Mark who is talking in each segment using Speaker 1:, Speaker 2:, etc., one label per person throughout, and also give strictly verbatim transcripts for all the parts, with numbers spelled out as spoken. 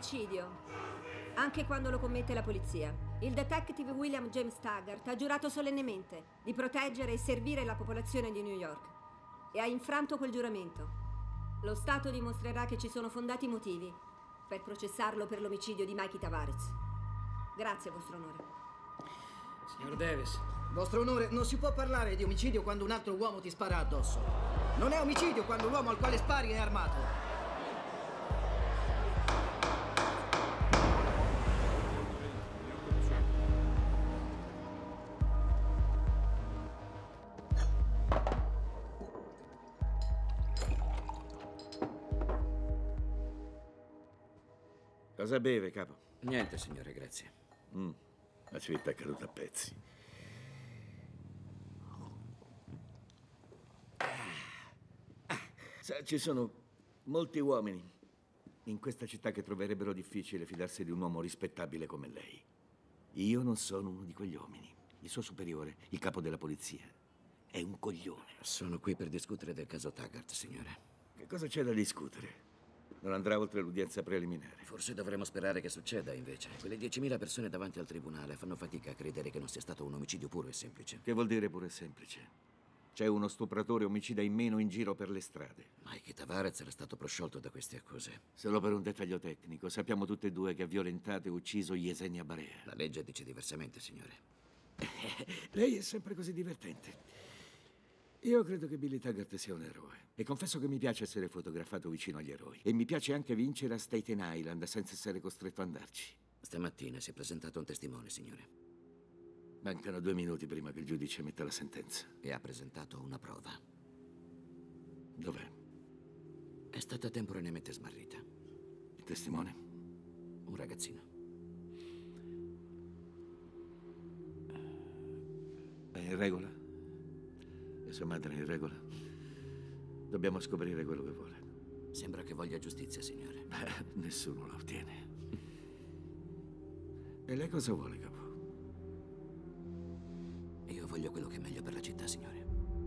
Speaker 1: omicidio, anche quando lo commette la polizia. Il detective William James Taggart ha giurato solennemente di proteggere e servire la popolazione di New York e ha infranto quel giuramento. Lo Stato dimostrerà che ci sono fondati motivi per processarlo per l'omicidio di Mikey Tavares. Grazie, vostro onore.
Speaker 2: Signor Davis.
Speaker 3: Vostro onore, non si può parlare di omicidio quando un altro uomo ti spara addosso. Non è omicidio quando l'uomo al quale spari è armato.
Speaker 4: Cosa beve, capo?
Speaker 2: Niente, signore, grazie.
Speaker 4: Mm, la civiltà è caduta a pezzi. Ah, sa, ci sono molti uomini in questa città che troverebbero difficile fidarsi di un uomo rispettabile come lei. Io non sono uno di quegli uomini. Il suo superiore, il capo della polizia, è un coglione.
Speaker 2: Sono qui per discutere del caso Taggart, signore.
Speaker 4: Che cosa c'è da discutere? Non andrà oltre l'udienza preliminare.
Speaker 2: Forse dovremmo sperare che succeda, invece. Quelle diecimila persone davanti al tribunale fanno fatica a credere che non sia stato un omicidio puro e semplice.
Speaker 4: Che vuol dire puro e semplice? C'è uno stupratore omicida in meno in giro per le strade.
Speaker 2: Mikey Tavares era stato prosciolto da queste accuse.
Speaker 4: Solo per un dettaglio tecnico. Sappiamo tutte e due che ha violentato e ucciso Yesenia Barea.
Speaker 2: La legge dice diversamente, signore.
Speaker 4: Lei è sempre così divertente. Io credo che Billy Taggart sia un eroe. E confesso che mi piace essere fotografato vicino agli eroi. E mi piace anche vincere a Staten Island senza essere costretto ad andarci.
Speaker 2: Stamattina si è presentato un testimone, signore.
Speaker 4: Mancano due minuti prima che il giudice metta la sentenza.
Speaker 2: E ha presentato una prova.
Speaker 4: Dov'è?
Speaker 2: È stata temporaneamente smarrita.
Speaker 4: Il testimone?
Speaker 2: Un ragazzino.
Speaker 4: È in regola? E sua madre è in regola? Dobbiamo scoprire quello che vuole.
Speaker 2: Sembra che voglia giustizia, signore.
Speaker 4: Beh, nessuno la ottiene. E lei cosa vuole, capo?
Speaker 2: Io voglio quello che è meglio per la città, signore.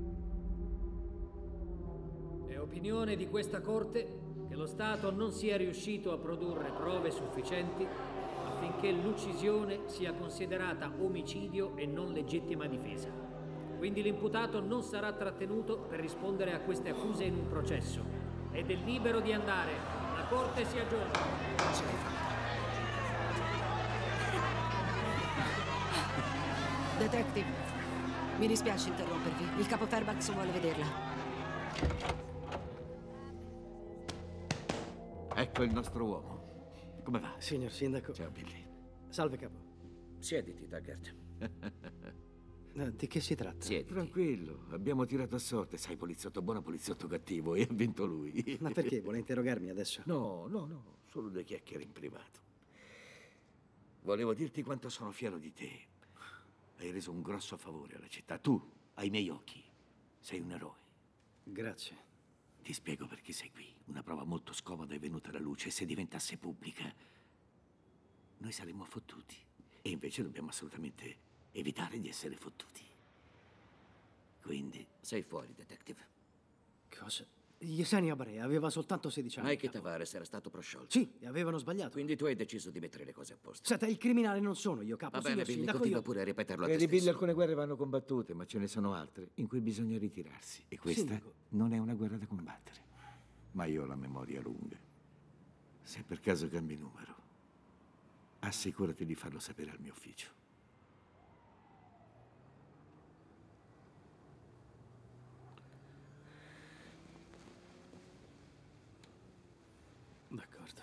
Speaker 5: È opinione di questa Corte che lo Stato non sia riuscito a produrre prove sufficienti affinché l'uccisione sia considerata omicidio e non legittima difesa. Quindi l'imputato non sarà trattenuto per rispondere a queste accuse in un processo ed è libero di andare. La Corte si aggiorna.
Speaker 2: Ce l'hai fatta.
Speaker 6: Detective, mi dispiace interrompervi. Il capo Fairbanks vuole vederla.
Speaker 4: Ecco il nostro uomo. Come va?
Speaker 3: Signor Sindaco.
Speaker 4: Ciao, Billy.
Speaker 3: Salve, capo.
Speaker 2: Siediti, Taggart.
Speaker 3: Di che si tratta?
Speaker 2: Siediti.
Speaker 4: Tranquillo, abbiamo tirato a sorte. Sai, poliziotto buono, poliziotto cattivo, e ha vinto lui.
Speaker 3: Ma perché? Vuole interrogarmi adesso?
Speaker 4: No, no, no, solo due chiacchiere in privato. Volevo dirti quanto sono fiero di te. Hai reso un grosso favore alla città. Tu, ai miei occhi, sei un eroe.
Speaker 3: Grazie.
Speaker 4: Ti spiego perché sei qui. Una prova molto scomoda è venuta alla luce e se diventasse pubblica, noi saremmo fottuti. E invece dobbiamo assolutamente evitare di essere fottuti. Quindi...
Speaker 2: Sei fuori, detective.
Speaker 3: Cosa? Yesenia Barea aveva soltanto sedici anni.
Speaker 2: Mikey
Speaker 3: capo.
Speaker 2: Tavares era stato prosciolto.
Speaker 3: Sì, e avevano sbagliato.
Speaker 2: Quindi tu hai deciso di mettere le cose a posto.
Speaker 3: Senta, il criminale non sono io, capo.
Speaker 2: Va bene,
Speaker 3: Signor
Speaker 2: Billy,
Speaker 3: Sindaco,
Speaker 2: continua
Speaker 3: io...
Speaker 2: pure a ripeterlo a te
Speaker 4: Vedi, Billy,
Speaker 2: stesso.
Speaker 4: alcune guerre vanno combattute, ma ce ne sono altre in cui bisogna ritirarsi. E questa
Speaker 3: Sindaco.
Speaker 4: non è una guerra da combattere. Ma io ho la memoria lunga. Se per caso cambi numero, assicurati di farlo sapere al mio ufficio.
Speaker 3: D'accordo.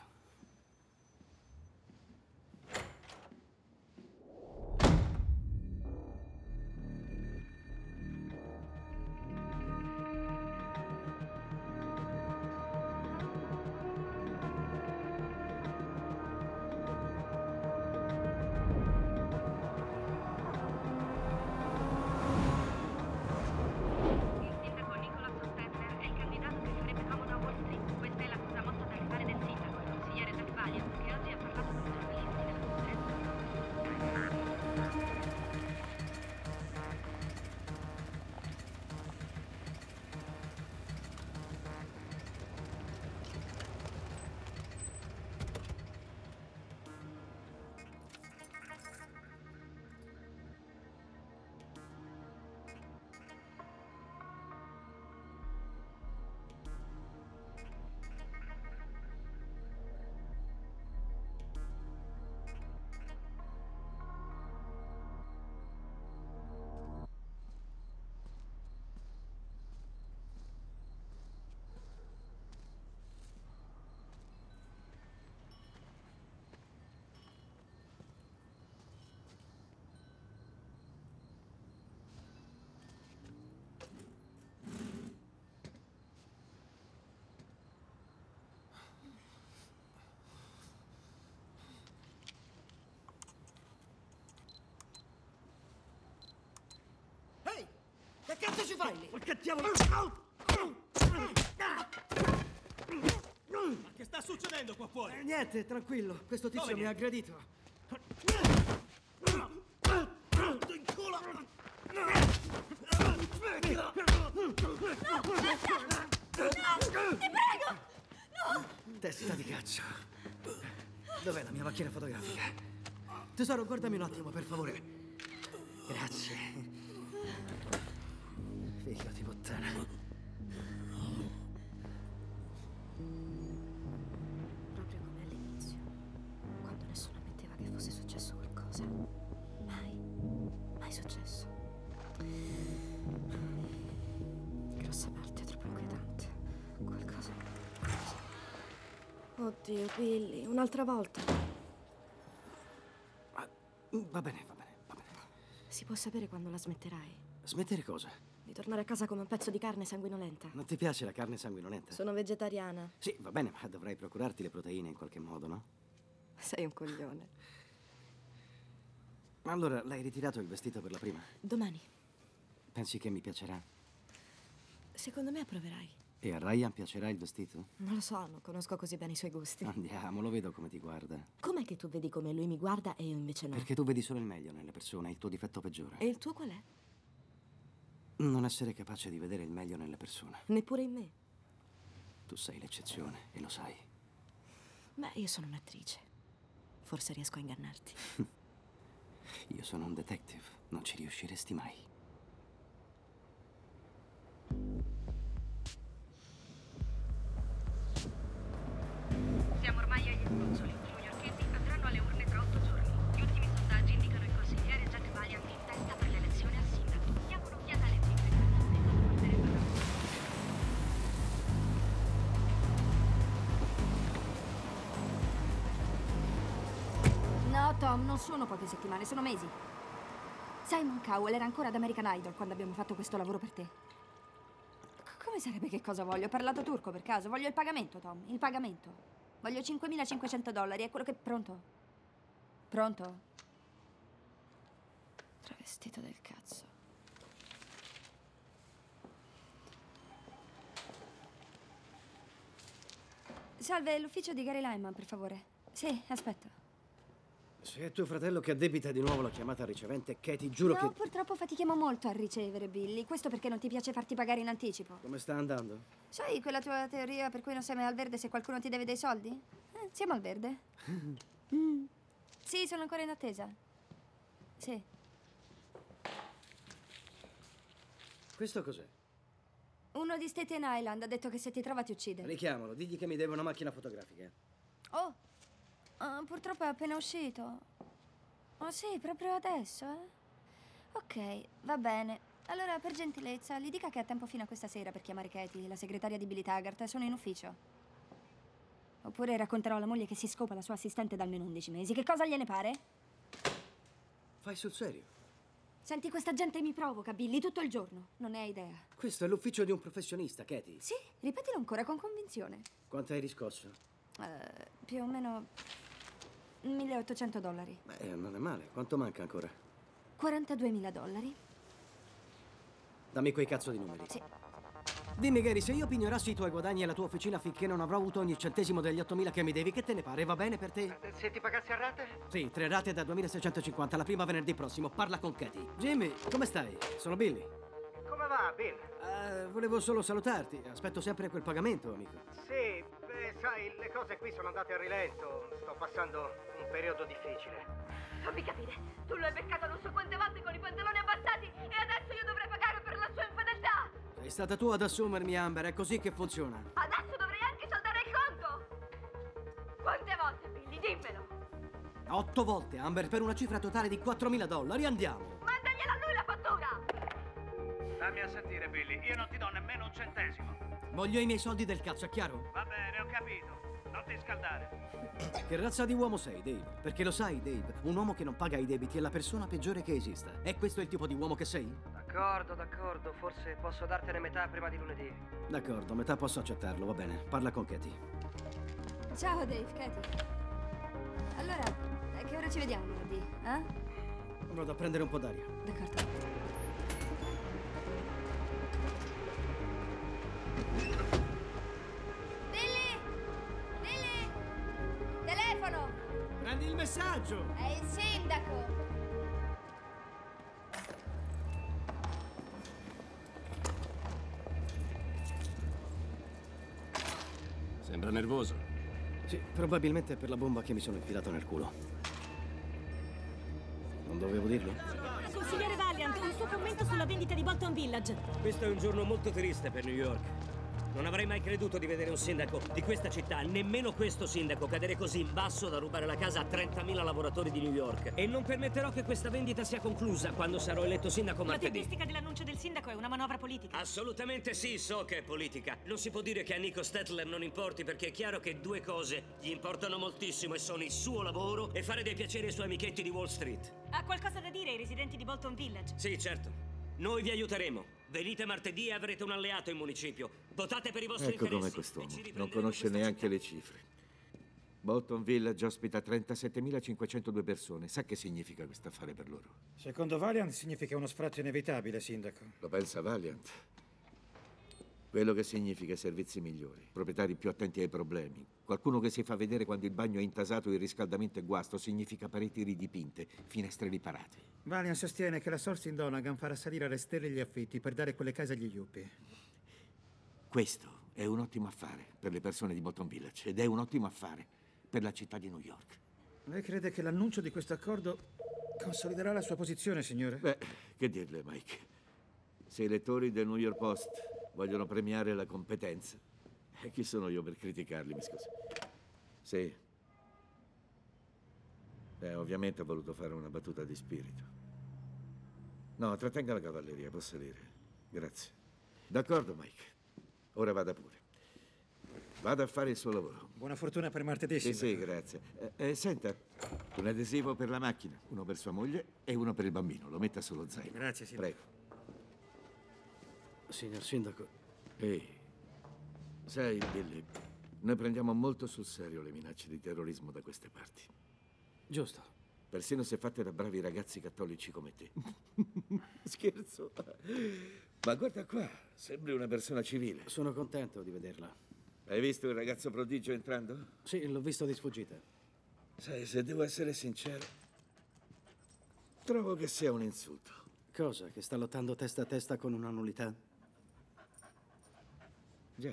Speaker 3: fai lì?
Speaker 4: Ma che diavolo?
Speaker 7: Ma che sta succedendo qua fuori?
Speaker 3: Eh, niente, tranquillo. Questo tizio
Speaker 7: Dove
Speaker 3: mi ha
Speaker 7: vieni?
Speaker 3: aggredito.
Speaker 7: In culo!
Speaker 1: Ti prego!
Speaker 3: Testa di cazzo. Dov'è la mia macchina fotografica? Tesoro, guardami un attimo, per favore. Grazie. Figlio di puttana.
Speaker 1: Proprio come all'inizio, quando nessuno ammetteva che fosse successo qualcosa. Mai, mai successo. Grossa parte, troppo inquietante. Qualcosa. qualcosa. Oddio, Billy, un'altra volta.
Speaker 3: Ah, va bene, va bene, va bene.
Speaker 1: Si può sapere quando la smetterai?
Speaker 3: Smettere cosa?
Speaker 1: Di tornare a casa come un pezzo di carne sanguinolenta.
Speaker 3: Non ti piace la carne sanguinolenta?
Speaker 1: Sono vegetariana.
Speaker 3: Sì, va bene, ma dovrai procurarti le proteine in qualche modo, no?
Speaker 1: Sei un coglione.
Speaker 3: Allora, l'hai ritirato il vestito per la prima?
Speaker 1: Domani.
Speaker 3: Pensi che mi piacerà?
Speaker 1: Secondo me approverai.
Speaker 3: E a Ryan piacerà il vestito?
Speaker 1: Non lo so, non conosco così bene i suoi gusti.
Speaker 3: Andiamo, lo vedo come ti guarda.
Speaker 1: Com'è che tu vedi come lui mi guarda e io invece no?
Speaker 3: Perché tu vedi solo il meglio nelle persone, il tuo difetto peggiore.
Speaker 1: E il tuo qual è?
Speaker 3: Non essere capace di vedere il meglio nelle persone.
Speaker 1: Neppure in me.
Speaker 3: Tu sei l'eccezione e lo sai.
Speaker 1: Beh, io sono un'attrice. Forse riesco a ingannarti.
Speaker 3: Io sono un detective, non ci riusciresti mai.
Speaker 8: Siamo ormai agli sgoccioli. I newyorkesi andranno alle urne tra otto giorni. Gli ultimi sondaggi indicano il consigliere Jack Valiant in testa per l'elezione a sindaco. Diamo un'occhiata alle cifre che porterebbero a...
Speaker 9: No, Tom, non sono poche settimane, sono mesi. Simon Cowell era ancora ad American Idol quando abbiamo fatto questo lavoro per te. C- come sarebbe che cosa voglio? Ho parlato turco per caso? Voglio il pagamento, Tom, il pagamento. Voglio cinquemilacinquecento dollari, è quello che... Pronto? Pronto? Travestito del cazzo. Salve, l'ufficio di Gary Lyman, per favore. Sì, aspetta.
Speaker 3: Se è tuo fratello che addebita di nuovo la chiamata ricevente, Katie, giuro
Speaker 9: No,
Speaker 3: che...
Speaker 9: purtroppo fatichiamo molto a ricevere, Billy. Questo perché non ti piace farti pagare in anticipo.
Speaker 3: Come sta andando?
Speaker 9: Sai quella tua teoria per cui non sei mai al verde se qualcuno ti deve dei soldi? Eh, siamo al verde. Mm. Sì, sono ancora in attesa. Sì.
Speaker 3: Questo cos'è?
Speaker 9: Uno di Staten Island ha detto che se ti trova ti uccide.
Speaker 3: Richiamalo, digli che mi deve una macchina fotografica.
Speaker 9: Oh, ah, purtroppo è appena uscito. Oh sì, proprio adesso, eh? Ok, va bene. Allora, per gentilezza, gli dica che ha tempo fino a questa sera per chiamare Katie, la segretaria di Billy Taggart. Sono in ufficio. Oppure racconterò alla moglie che si scopa la sua assistente da almeno undici mesi. Che cosa gliene pare?
Speaker 3: Fai sul serio?
Speaker 9: Senti, questa gente mi provoca, Billy, tutto il giorno. Non ne hai idea.
Speaker 3: Questo è l'ufficio di un professionista, Katie.
Speaker 9: Sì, ripetilo ancora con convinzione.
Speaker 3: Quanto hai riscosso?
Speaker 9: Eh, più o meno milleottocento dollari.
Speaker 3: Beh, non è male. Quanto manca ancora?
Speaker 9: quarantaduemila dollari.
Speaker 3: Dammi quei cazzo di numeri.
Speaker 9: Sì.
Speaker 3: Dimmi, Gary, se io pignorassi i tuoi guadagni e la tua officina finché non avrò avuto ogni centesimo degli ottomila che mi devi, che te ne pare? Va bene per te?
Speaker 10: Se ti pagassi a rate?
Speaker 3: Sì, tre rate da duemilaseicentocinquanta, la prima venerdì prossimo. Parla con Katie. Jimmy, come stai? Sono Billy.
Speaker 10: Come va, Bill?
Speaker 3: Uh, volevo solo salutarti. Aspetto sempre quel pagamento, amico.
Speaker 10: Sì, beh, sai, le cose qui sono andate a rilento. Sto passando un periodo difficile.
Speaker 8: Fammi capire, tu lo hai beccato non so quante volte con i pantaloni abbassati e adesso io dovrei pagare per la sua infedeltà!
Speaker 3: Sei stata tu ad assumermi, Amber, è così che funziona.
Speaker 8: Adesso dovrei anche saldare il conto! Quante volte, Billy? Dimmelo!
Speaker 3: Otto volte, Amber, per una cifra totale di quattromila dollari. Andiamo!
Speaker 8: Mandagliela a lui la fattura!
Speaker 10: Dammi a sentire, Billy, io non ti do nemmeno un centesimo.
Speaker 3: Voglio i miei soldi del cazzo, è chiaro?
Speaker 10: Va bene, ho capito. Non ti scaldare.
Speaker 3: Che razza di uomo sei, Dave? Perché lo sai, Dave, un uomo che non paga i debiti è la persona peggiore che esista. È questo il tipo di uomo che sei?
Speaker 10: D'accordo, d'accordo. Forse posso dartene metà prima di lunedì.
Speaker 3: D'accordo, metà posso accettarlo, va bene. Parla con Katie.
Speaker 9: Ciao, Dave, Katie. Allora, a che ora ci vediamo lunedì, eh?
Speaker 3: Vado a prendere un po' d'aria.
Speaker 9: D'accordo. Billy! Billy! Telefono!
Speaker 3: Prendi il messaggio!
Speaker 9: È il sindaco!
Speaker 11: Sembra nervoso.
Speaker 3: Sì, probabilmente è per la bomba che mi sono infilato nel culo. Non dovevo dirlo?
Speaker 12: Consigliere Valiant, un suo commento sulla vendita di Bolton Village.
Speaker 13: Questo è un giorno molto triste per New York. Non avrei mai creduto di vedere un sindaco di questa città, nemmeno questo sindaco, cadere così in basso da rubare la casa a trentamila lavoratori di New York. E non permetterò che questa vendita sia conclusa quando sarò eletto sindaco
Speaker 12: La
Speaker 13: martedì.
Speaker 12: tempistica dell'annuncio del sindaco è una manovra politica.
Speaker 13: Assolutamente sì, so che è politica. Non si può dire che a Nico Stetler non importi, perché è chiaro che due cose gli importano moltissimo e sono il suo lavoro e fare dei piaceri ai suoi amichetti di Wall Street.
Speaker 12: Ha qualcosa da dire ai residenti di Bolton Village?
Speaker 13: Sì, certo. Noi vi aiuteremo. Venite martedì e avrete un alleato in municipio. Votate per i vostri
Speaker 4: Ecco
Speaker 13: interessi.
Speaker 4: com'è quest'uomo. Non conosce neanche le cifre. Bolton Village ospita trentasettemilacinquecentodue persone. Sa che significa questo affare per loro?
Speaker 14: Secondo Valiant significa uno sfratto inevitabile, sindaco.
Speaker 4: Lo pensa Valiant? Quello che significa servizi migliori, proprietari più attenti ai problemi. Qualcuno che si fa vedere quando il bagno è intasato e il riscaldamento è guasto significa pareti ridipinte, finestre riparate.
Speaker 14: Valiant sostiene che la Source in Donegan farà salire le stelle e gli affitti per dare quelle case agli yuppie.
Speaker 4: Questo è un ottimo affare per le persone di Bolton Village ed è un ottimo affare per la città di New York.
Speaker 14: Lei crede che l'annuncio di questo accordo consoliderà la sua posizione, signore?
Speaker 4: Beh, che dirle, Mike? Se i lettori del New York Post vogliono premiare la competenza, e chi sono io per criticarli, mi scusi? Sì. Beh, ovviamente ho voluto fare una battuta di spirito. No, trattenga la cavalleria, può salire. Grazie. D'accordo, Mike. Ora vada pure. Vada a fare il suo lavoro.
Speaker 14: Buona fortuna per martedì,
Speaker 4: Sì,
Speaker 14: sindaco.
Speaker 4: sì, grazie. Eh, eh, senta, un adesivo per la macchina, uno per sua moglie e uno per il bambino. Lo metta sullo zaino.
Speaker 14: Grazie, sindaco.
Speaker 4: Prego.
Speaker 3: Signor Sindaco.
Speaker 4: Ehi, sai, Billy, noi prendiamo molto sul serio le minacce di terrorismo da queste parti.
Speaker 3: Giusto.
Speaker 4: Persino se fatte da bravi ragazzi cattolici come te. Scherzo. Ma guarda qua, sembri una persona civile.
Speaker 3: Sono contento di vederla.
Speaker 4: Hai visto il ragazzo prodigio entrando?
Speaker 3: Sì, l'ho visto di sfuggita.
Speaker 4: Sai, se devo essere sincero, trovo che sia un insulto.
Speaker 3: Cosa? Che sta lottando testa a testa con una nullità?
Speaker 4: Già.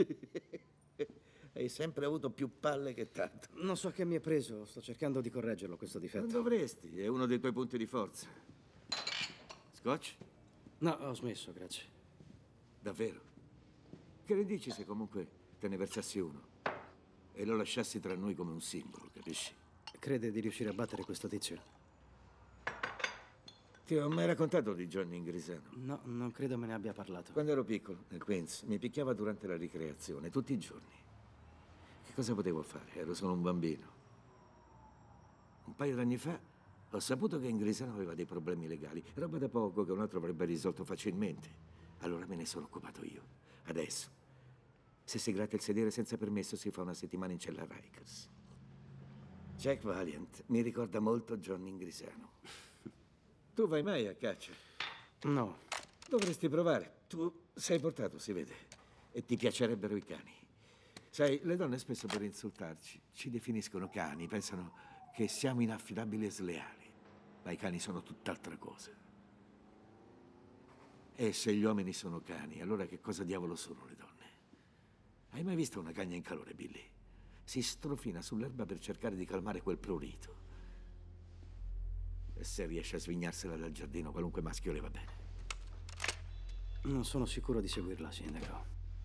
Speaker 4: Hai sempre avuto più palle che tanto.
Speaker 3: Non so che mi è preso, sto cercando di correggerlo questo difetto.
Speaker 4: Non dovresti, è uno dei tuoi punti di forza. Scotch?
Speaker 3: No, ho smesso, grazie.
Speaker 4: Davvero? Che ne dici se comunque te ne versassi uno e lo lasciassi tra noi come un simbolo, capisci?
Speaker 3: Crede di riuscire a battere questo tizio?
Speaker 4: Ti ho mai raccontato di Johnny Ingrisano?
Speaker 3: No, non credo me ne abbia parlato.
Speaker 4: Quando ero piccolo, nel Queens, mi picchiava durante la ricreazione, tutti i giorni. Che cosa potevo fare? Ero solo un bambino. Un paio d'anni fa ho saputo che Ingrisano aveva dei problemi legali, roba da poco che un altro avrebbe risolto facilmente. Allora me ne sono occupato io. Adesso, se si gratta il sedere senza permesso, si fa una settimana in cella a Rikers. Jack Valiant mi ricorda molto Johnny Ingrisano. Tu vai mai a caccia?
Speaker 3: No.
Speaker 4: Dovresti provare. Tu sei portato, si vede. E ti piacerebbero i cani. Sai, le donne spesso per insultarci ci definiscono cani, pensano che siamo inaffidabili e sleali. Ma i cani sono tutt'altra cosa. E se gli uomini sono cani, allora che cosa diavolo sono le donne? Hai mai visto una cagna in calore, Billy? Si strofina sull'erba per cercare di calmare quel prurito. E se riesce a svignarsela dal giardino, qualunque maschio le va bene.
Speaker 3: Non sono sicuro di seguirla, sindaco.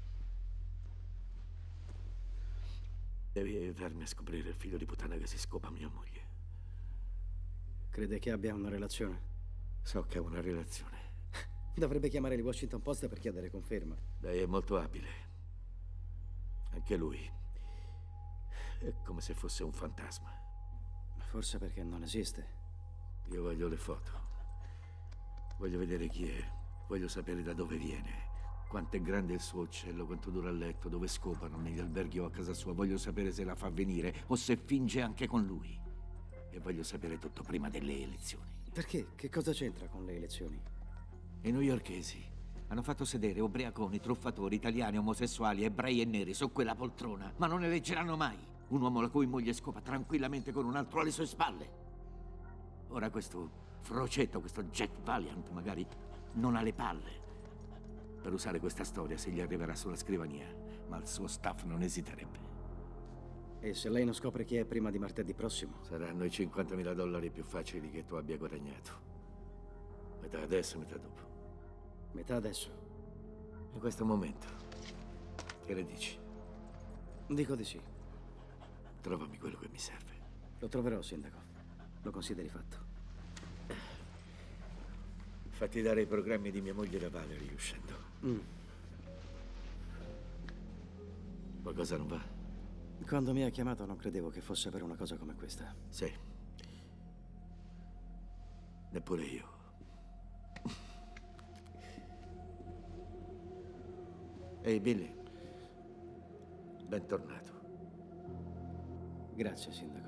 Speaker 4: Devi aiutarmi a scoprire il figlio di puttana che si scopa mia moglie.
Speaker 3: Crede che abbia una relazione?
Speaker 4: So che ha una relazione.
Speaker 3: Dovrebbe chiamare il Washington Post per chiedere conferma.
Speaker 4: Lei è molto abile. Anche lui. È come se fosse un fantasma.
Speaker 3: Forse perché non esiste.
Speaker 4: Io voglio le foto. Voglio vedere chi è. Voglio sapere da dove viene. Quanto è grande il suo uccello, quanto dura a letto, dove scopano, negli alberghi o a casa sua. Voglio sapere se la fa venire o se finge anche con lui. E voglio sapere tutto prima delle elezioni.
Speaker 3: Perché? Che cosa c'entra con le elezioni?
Speaker 4: I newyorkesi Hanno fatto sedere ubriaconi, truffatori, italiani, omosessuali, ebrei e neri su quella poltrona, ma non eleggeranno mai un uomo la cui moglie scopa tranquillamente con un altro alle sue spalle. Ora questo frocetto, questo Jack Valiant, magari non ha le palle per usare questa storia se gli arriverà sulla scrivania, ma il suo staff non esiterebbe.
Speaker 3: E se lei non scopre chi è prima di martedì prossimo?
Speaker 4: Saranno i cinquantamila dollari più facili che tu abbia guadagnato. Metà adesso, metà dopo.
Speaker 3: Metà adesso?
Speaker 4: In questo momento. Che ne dici?
Speaker 3: Dico di sì.
Speaker 4: Trovami quello che mi serve.
Speaker 3: Lo troverò, sindaco. Lo consideri fatto.
Speaker 4: Fatti dare i programmi di mia moglie da Valerie uscendo.
Speaker 3: Mm.
Speaker 4: Qualcosa non va?
Speaker 3: Quando mi ha chiamato non credevo che fosse per una cosa come questa.
Speaker 4: Sì. Neppure io. Ehi, Billy. Bentornato.
Speaker 3: Grazie, sindaco.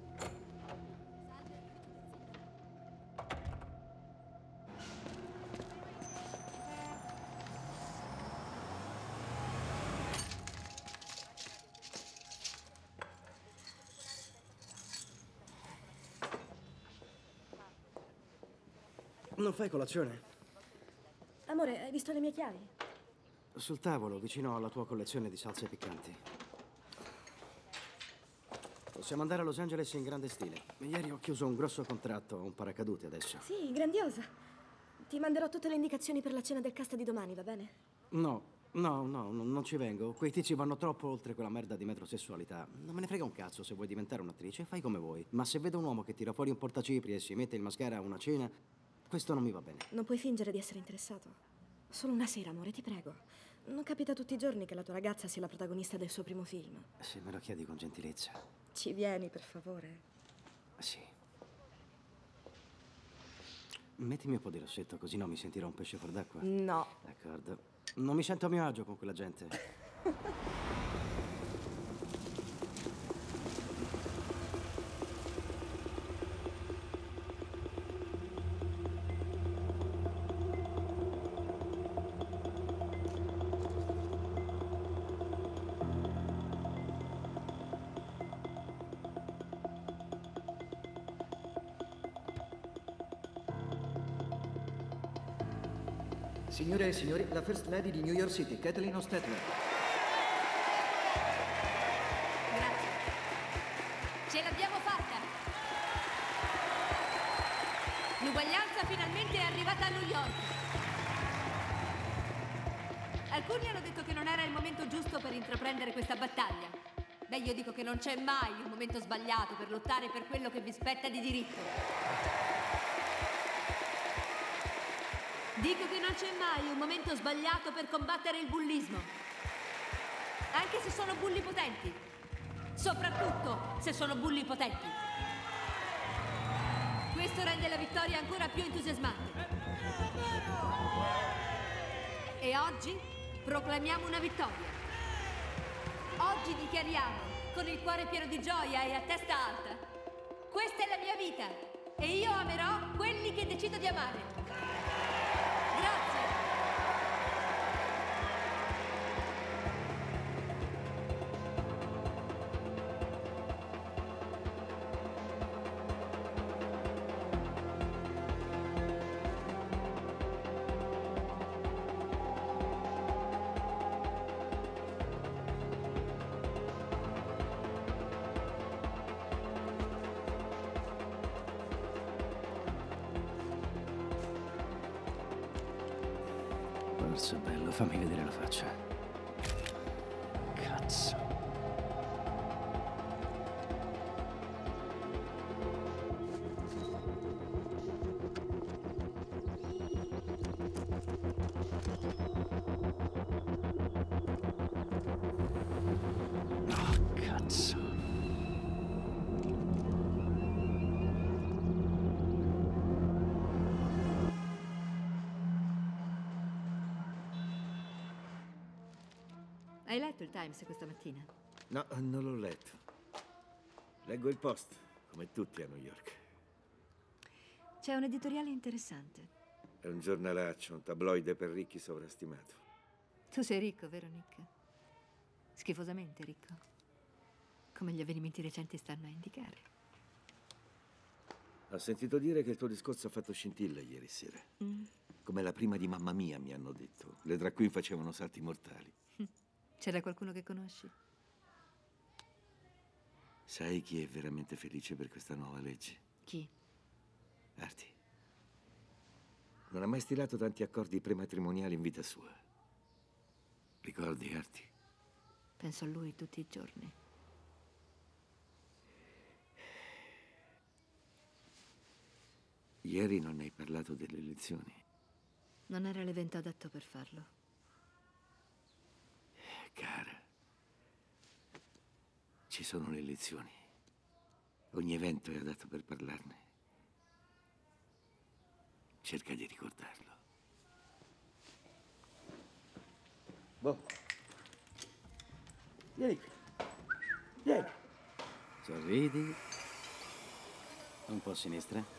Speaker 3: Non fai colazione?
Speaker 12: Amore, hai visto le mie chiavi?
Speaker 3: Sul tavolo, vicino alla tua collezione di salse piccanti. Possiamo andare a Los Angeles in grande stile. Ieri ho chiuso un grosso contratto, un paracadute adesso.
Speaker 12: Sì, grandiosa. Ti manderò tutte le indicazioni per la cena del cast di domani, va bene?
Speaker 3: No, no, no, no, non ci vengo. Quei tizi vanno troppo oltre quella merda di metrosessualità. Non me ne frega un cazzo se vuoi diventare un'attrice, fai come vuoi. Ma se vedo un uomo che tira fuori un portacipri e si mette il mascara a una cena, questo non mi va bene.
Speaker 12: Non puoi fingere di essere interessato. Solo una sera, amore, ti prego. Non capita tutti i giorni che la tua ragazza sia la protagonista del suo primo film.
Speaker 3: Se me lo chiedi con gentilezza.
Speaker 12: Ci vieni, per favore?
Speaker 3: Sì. Mettimi un po' di rossetto, così non mi sentirò un pesce fuor d'acqua.
Speaker 12: No.
Speaker 3: D'accordo. Non mi sento a mio agio con quella gente.
Speaker 15: Signore e signori, la First Lady di New York City, Kathleen O'Stetler.
Speaker 16: Grazie. Ce l'abbiamo fatta! L'uguaglianza finalmente è arrivata a New York. Alcuni hanno detto che non era il momento giusto per intraprendere questa battaglia. Beh, io dico che non c'è mai un momento sbagliato per lottare per quello che vi spetta di diritto. Dico che non c'è mai un momento sbagliato per combattere il bullismo. Anche se sono bulli potenti. Soprattutto se sono bulli potenti. Questo rende la vittoria ancora più entusiasmante. E oggi proclamiamo una vittoria. Oggi dichiariamo, con il cuore pieno di gioia e a testa alta: questa è la mia vita e io amerò quelli che decido di amare.
Speaker 3: Forse è bello, fammi vedere la faccia. Cazzo. Oh, cazzo.
Speaker 16: Hai letto il Times questa mattina?
Speaker 4: No, non l'ho letto. Leggo il Post, come tutti a New York.
Speaker 16: C'è un editoriale interessante.
Speaker 4: È un giornalaccio, un tabloide per ricchi sovrastimato.
Speaker 16: Tu sei ricco, vero Nick? Schifosamente ricco. Come gli avvenimenti recenti stanno a indicare.
Speaker 4: Ho sentito dire che il tuo discorso ha fatto scintille ieri sera.
Speaker 16: Mm.
Speaker 4: Come la prima di Mamma Mia, mi hanno detto. Le drag queen facevano salti mortali.
Speaker 16: C'era qualcuno che conosci?
Speaker 4: Sai chi è veramente felice per questa nuova legge?
Speaker 16: Chi?
Speaker 4: Artie. Non ha mai stilato tanti accordi prematrimoniali in vita sua. Ricordi, Artie?
Speaker 16: Penso a lui tutti i giorni.
Speaker 4: Ieri non ne hai parlato delle elezioni.
Speaker 16: Non era l'evento adatto per farlo.
Speaker 4: Cara, ci sono le elezioni. Ogni evento è adatto per parlarne. Cerca di ricordarlo. Boh. Vieni qui. Vieni.
Speaker 3: Sorridi. Un po' a sinistra.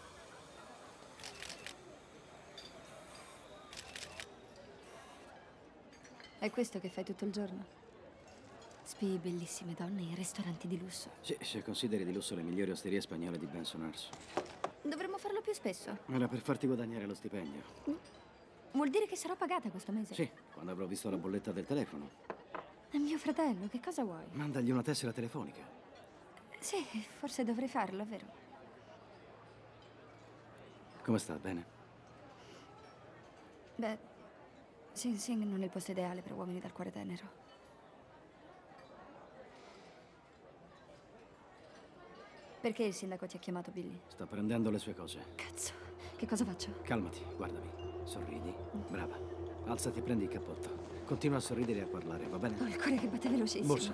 Speaker 9: È questo che fai tutto il giorno? Spii bellissime donne in ristoranti di lusso.
Speaker 3: Sì, se consideri di lusso le migliori osterie spagnole di Bensonhurst.
Speaker 9: Dovremmo farlo più spesso.
Speaker 3: Era per farti guadagnare lo stipendio.
Speaker 9: Vuol dire che sarò pagata questo mese?
Speaker 3: Sì, quando avrò visto la bolletta del telefono.
Speaker 9: È mio fratello, che cosa vuoi?
Speaker 3: Mandagli una tessera telefonica.
Speaker 9: Sì, forse dovrei farlo, vero?
Speaker 3: Come sta? Bene?
Speaker 9: Beh, Sing Sing non è il posto ideale per uomini dal cuore tenero. Perché il sindaco ti ha chiamato, Billy?
Speaker 3: Sta prendendo le sue cose.
Speaker 9: Cazzo, che cosa faccio?
Speaker 3: Calmati, guardami. Sorridi. Brava. Alzati e prendi il cappotto. Continua a sorridere e a parlare, va bene?
Speaker 9: Ho il cuore che batte velocissimo.
Speaker 3: Borsa.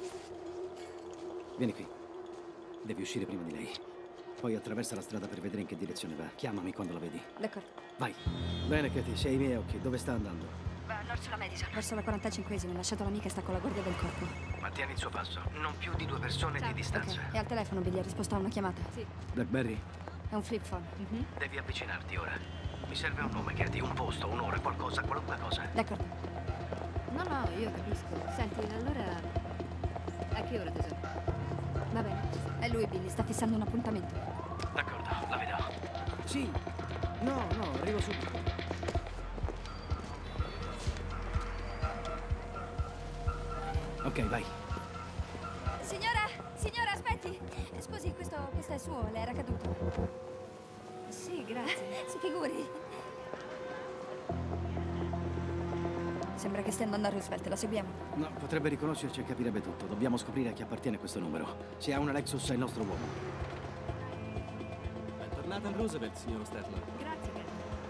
Speaker 3: Vieni qui. Devi uscire prima di lei. Poi attraversa la strada per vedere in che direzione va. Chiamami quando la vedi.
Speaker 9: D'accordo.
Speaker 3: Vai. Bene, Katie, sei ai miei occhi. Dove sta andando?
Speaker 9: Va verso la Madison. Verso la quarantacinquesima. Ho lasciato l'amica e sta con la guardia del corpo.
Speaker 3: Mantieni il suo passo. Non più di due persone di distanza.
Speaker 9: Ok. È al telefono, Billy. Ha risposto a una chiamata. Sì.
Speaker 3: Blackberry?
Speaker 9: È un flip phone. Mm-hmm.
Speaker 3: Devi avvicinarti ora. Mi serve un nome, Katie. Un posto, un'ora, qualcosa, qualunque cosa.
Speaker 9: D'accordo.
Speaker 16: No, no, io capisco. Senti, allora... A che ora, tesoro?
Speaker 9: Va bene. È lui, Billy. Sta fissando un appuntamento.
Speaker 3: D'accordo, la vedo. Sì. No, no, arrivo subito. Ok, vai.
Speaker 9: Signora, signora, aspetti. Scusi, questo, questo è suo, le era caduto.
Speaker 16: Sì, grazie.
Speaker 9: Si figuri. Sembra che stia andando a Roosevelt, la seguiamo.
Speaker 3: No, potrebbe riconoscerci e capirebbe tutto. Dobbiamo scoprire a chi appartiene questo numero. Se ha una Lexus è il nostro uomo.
Speaker 11: Bentornata al Roosevelt, signor Statler.
Speaker 16: Grazie, Ken.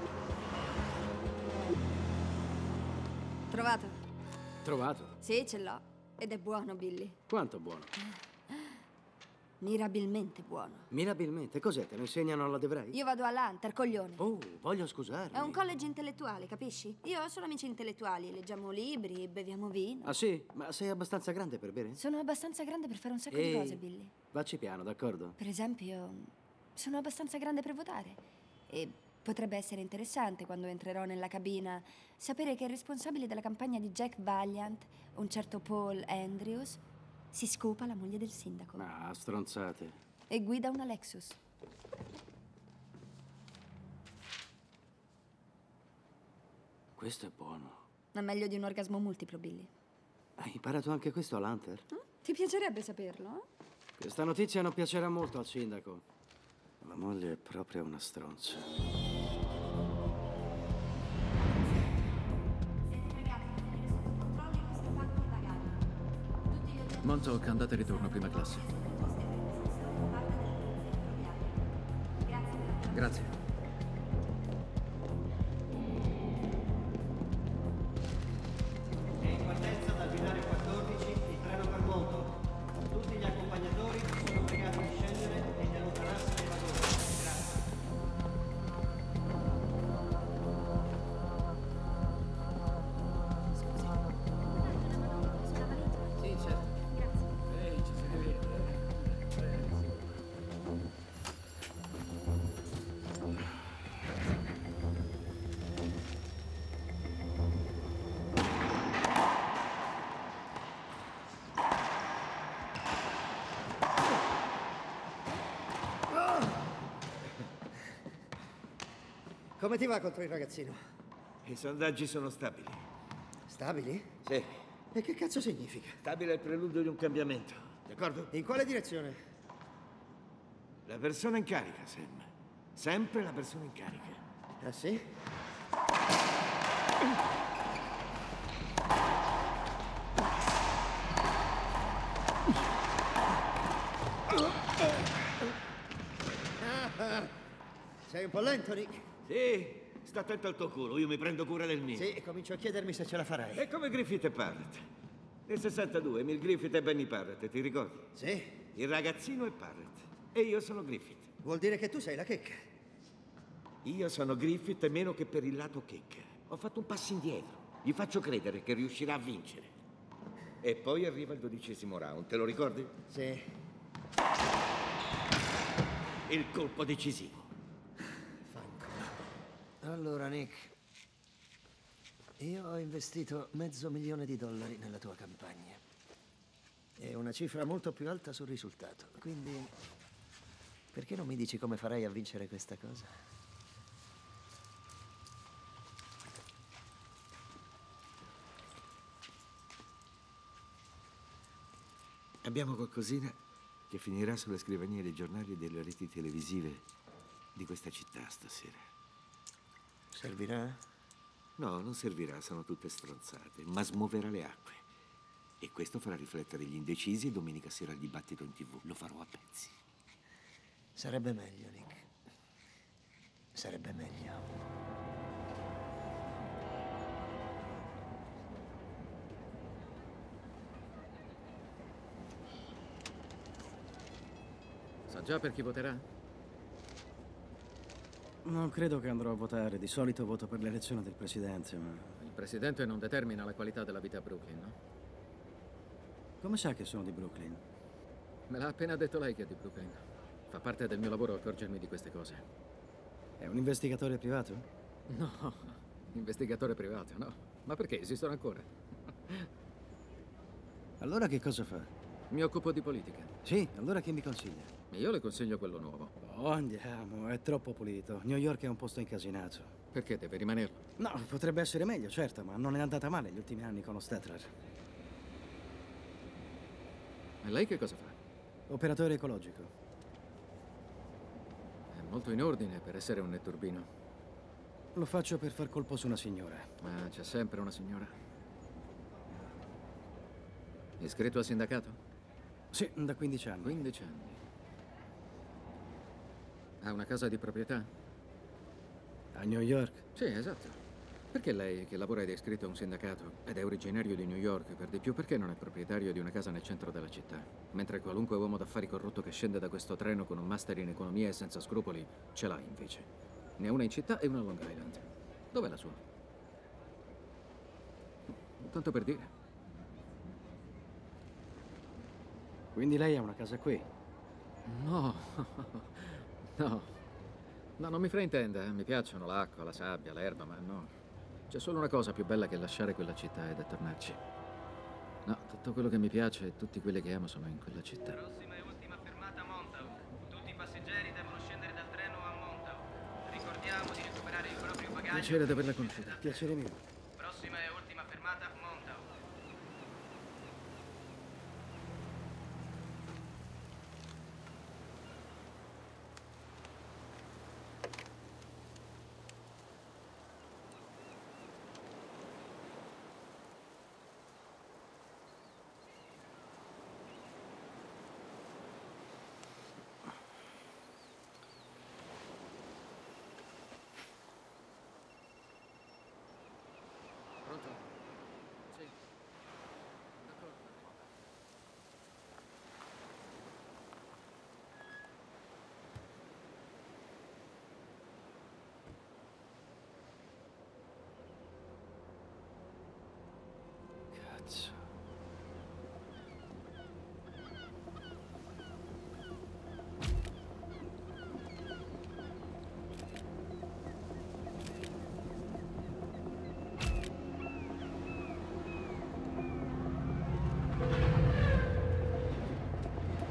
Speaker 9: Trovato?
Speaker 3: Trovato?
Speaker 9: Sì, ce l'ho. Ed è buono, Billy.
Speaker 3: Quanto buono?
Speaker 9: Mirabilmente buono.
Speaker 3: Mirabilmente. Cos'è? Te lo insegnano alla DeVry?
Speaker 9: Io vado all'Hunter, coglione.
Speaker 3: Oh, voglio scusarmi.
Speaker 9: È un college intellettuale, capisci? Io ho solo amici intellettuali. Leggiamo libri, beviamo vino.
Speaker 3: Ah sì? Ma sei abbastanza grande per bere?
Speaker 9: Sono abbastanza grande per fare un sacco
Speaker 3: Ehi,
Speaker 9: di cose, Billy.
Speaker 3: Vacci piano, d'accordo?
Speaker 9: Per esempio, sono abbastanza grande per votare. E potrebbe essere interessante quando entrerò nella cabina sapere che il responsabile della campagna di Jack Valiant, un certo Paul Andrews, si scopa la moglie del sindaco.
Speaker 3: Ah, stronzate.
Speaker 9: E guida una Lexus.
Speaker 3: Questo è buono.
Speaker 9: È meglio di un orgasmo multiplo, Billy.
Speaker 3: Hai imparato anche questo all'Hunter?
Speaker 9: Mm? Ti piacerebbe saperlo?
Speaker 3: Questa notizia non piacerà molto al sindaco. La moglie è proprio una stronza.
Speaker 11: Montauk, andate e ritorno, prima classe.
Speaker 5: Grazie.
Speaker 15: È in partenza dal binario quattordici il treno per Montauk. Tutti gli accompagnatori sono obbligati a scendere e di allontanarsi dai vagoni. Grazie.
Speaker 5: Sì, certo. Ehi, ci si vede.
Speaker 10: Come ti va contro il ragazzino?
Speaker 4: I sondaggi sono stabili.
Speaker 10: Stabili?
Speaker 4: Sì.
Speaker 10: E che cazzo significa?
Speaker 4: Stabile è il preludio di un cambiamento, d'accordo?
Speaker 10: In quale direzione?
Speaker 4: La persona in carica, Sam. Sempre la persona in carica.
Speaker 10: Ah, sì? Ah, sei un po' lento, Nick.
Speaker 4: Sì, sta attento al tuo culo, io mi prendo cura del mio.
Speaker 10: Sì, e comincio a chiedermi se ce la farai.
Speaker 4: È come Griffith e Parrott. Nel sessantadue, Emil Griffith e Benny Parrott, ti ricordi?
Speaker 10: Sì.
Speaker 4: Il ragazzino è Parrott e io sono Griffith.
Speaker 10: Vuol dire che tu sei la checca.
Speaker 4: Io sono Griffith meno che per il lato checca. Ho fatto un passo indietro. Gli faccio credere che riuscirà a vincere. E poi arriva il dodicesimo round, te lo ricordi?
Speaker 10: Sì.
Speaker 4: Il colpo decisivo.
Speaker 10: Allora, Nick, io ho investito mezzo milione di dollari nella tua campagna. È una cifra molto più alta sul risultato. Quindi, perché non mi dici come farai a vincere questa cosa?
Speaker 4: Abbiamo qualcosina che finirà sulle scrivanie dei giornali e delle reti televisive di questa città stasera.
Speaker 10: Servirà?
Speaker 4: No, non servirà, sono tutte stronzate, ma smuoverà le acque. E questo farà riflettere gli indecisi e domenica sera il dibattito in tivù. Lo farò a pezzi.
Speaker 10: Sarebbe meglio, Nick. Sarebbe meglio.
Speaker 11: Sa già per chi voterà?
Speaker 3: Non credo che andrò a votare. Di solito voto per l'elezione del presidente, ma...
Speaker 11: Il presidente non determina la qualità della vita a Brooklyn, no?
Speaker 3: Come sa che sono di Brooklyn?
Speaker 11: Me l'ha appena detto lei che è di Brooklyn. Fa parte del mio lavoro accorgermi di queste cose.
Speaker 3: È un investigatore privato?
Speaker 11: No, investigatore privato, no. Ma perché? Esistono ancora?
Speaker 3: Allora che cosa fa?
Speaker 11: Mi occupo di politica.
Speaker 3: Sì, allora che mi consiglia?
Speaker 11: Io le consiglio quello nuovo.
Speaker 3: Oh, andiamo, è troppo pulito. New York è un posto incasinato.
Speaker 11: Perché deve rimanerlo?
Speaker 3: No, potrebbe essere meglio, certo, ma non è andata male gli ultimi anni con lo Statler.
Speaker 11: E lei che cosa fa?
Speaker 3: Operatore ecologico.
Speaker 11: È molto in ordine per essere un netturbino.
Speaker 3: Lo faccio per far colpo su una signora.
Speaker 11: Ah, c'è sempre una signora. Iscritto al sindacato?
Speaker 3: Sì, da quindici anni.
Speaker 11: quindici anni. Ha una casa di proprietà?
Speaker 3: A New York?
Speaker 11: Sì, esatto. Perché lei, che lavora ed è iscritto a un sindacato ed è originario di New York per di più, perché non è proprietario di una casa nel centro della città? Mentre qualunque uomo d'affari corrotto che scende da questo treno con un master in economia e senza scrupoli ce l'ha invece. Ne ha una in città e una a Long Island. Dov'è la sua? Tanto per dire.
Speaker 3: Quindi lei ha una casa qui?
Speaker 11: No, no. No, non mi fraintenda, mi piacciono l'acqua, la sabbia, l'erba, ma no. C'è solo una cosa più bella che lasciare quella città ed è tornarci. No, tutto quello che mi piace e tutti quelli che amo sono in quella città.
Speaker 15: Prossima e ultima fermata Montauk. Tutti i passeggeri devono scendere dal treno a Montauk. Ricordiamo di recuperare il proprio bagaglio.
Speaker 11: Piacere di averla conosciuta.
Speaker 3: Piacere mio.
Speaker 15: Prossima e ultima fermata Montauk.
Speaker 11: Pronto? Sì. D'accordo.
Speaker 3: Cazzo.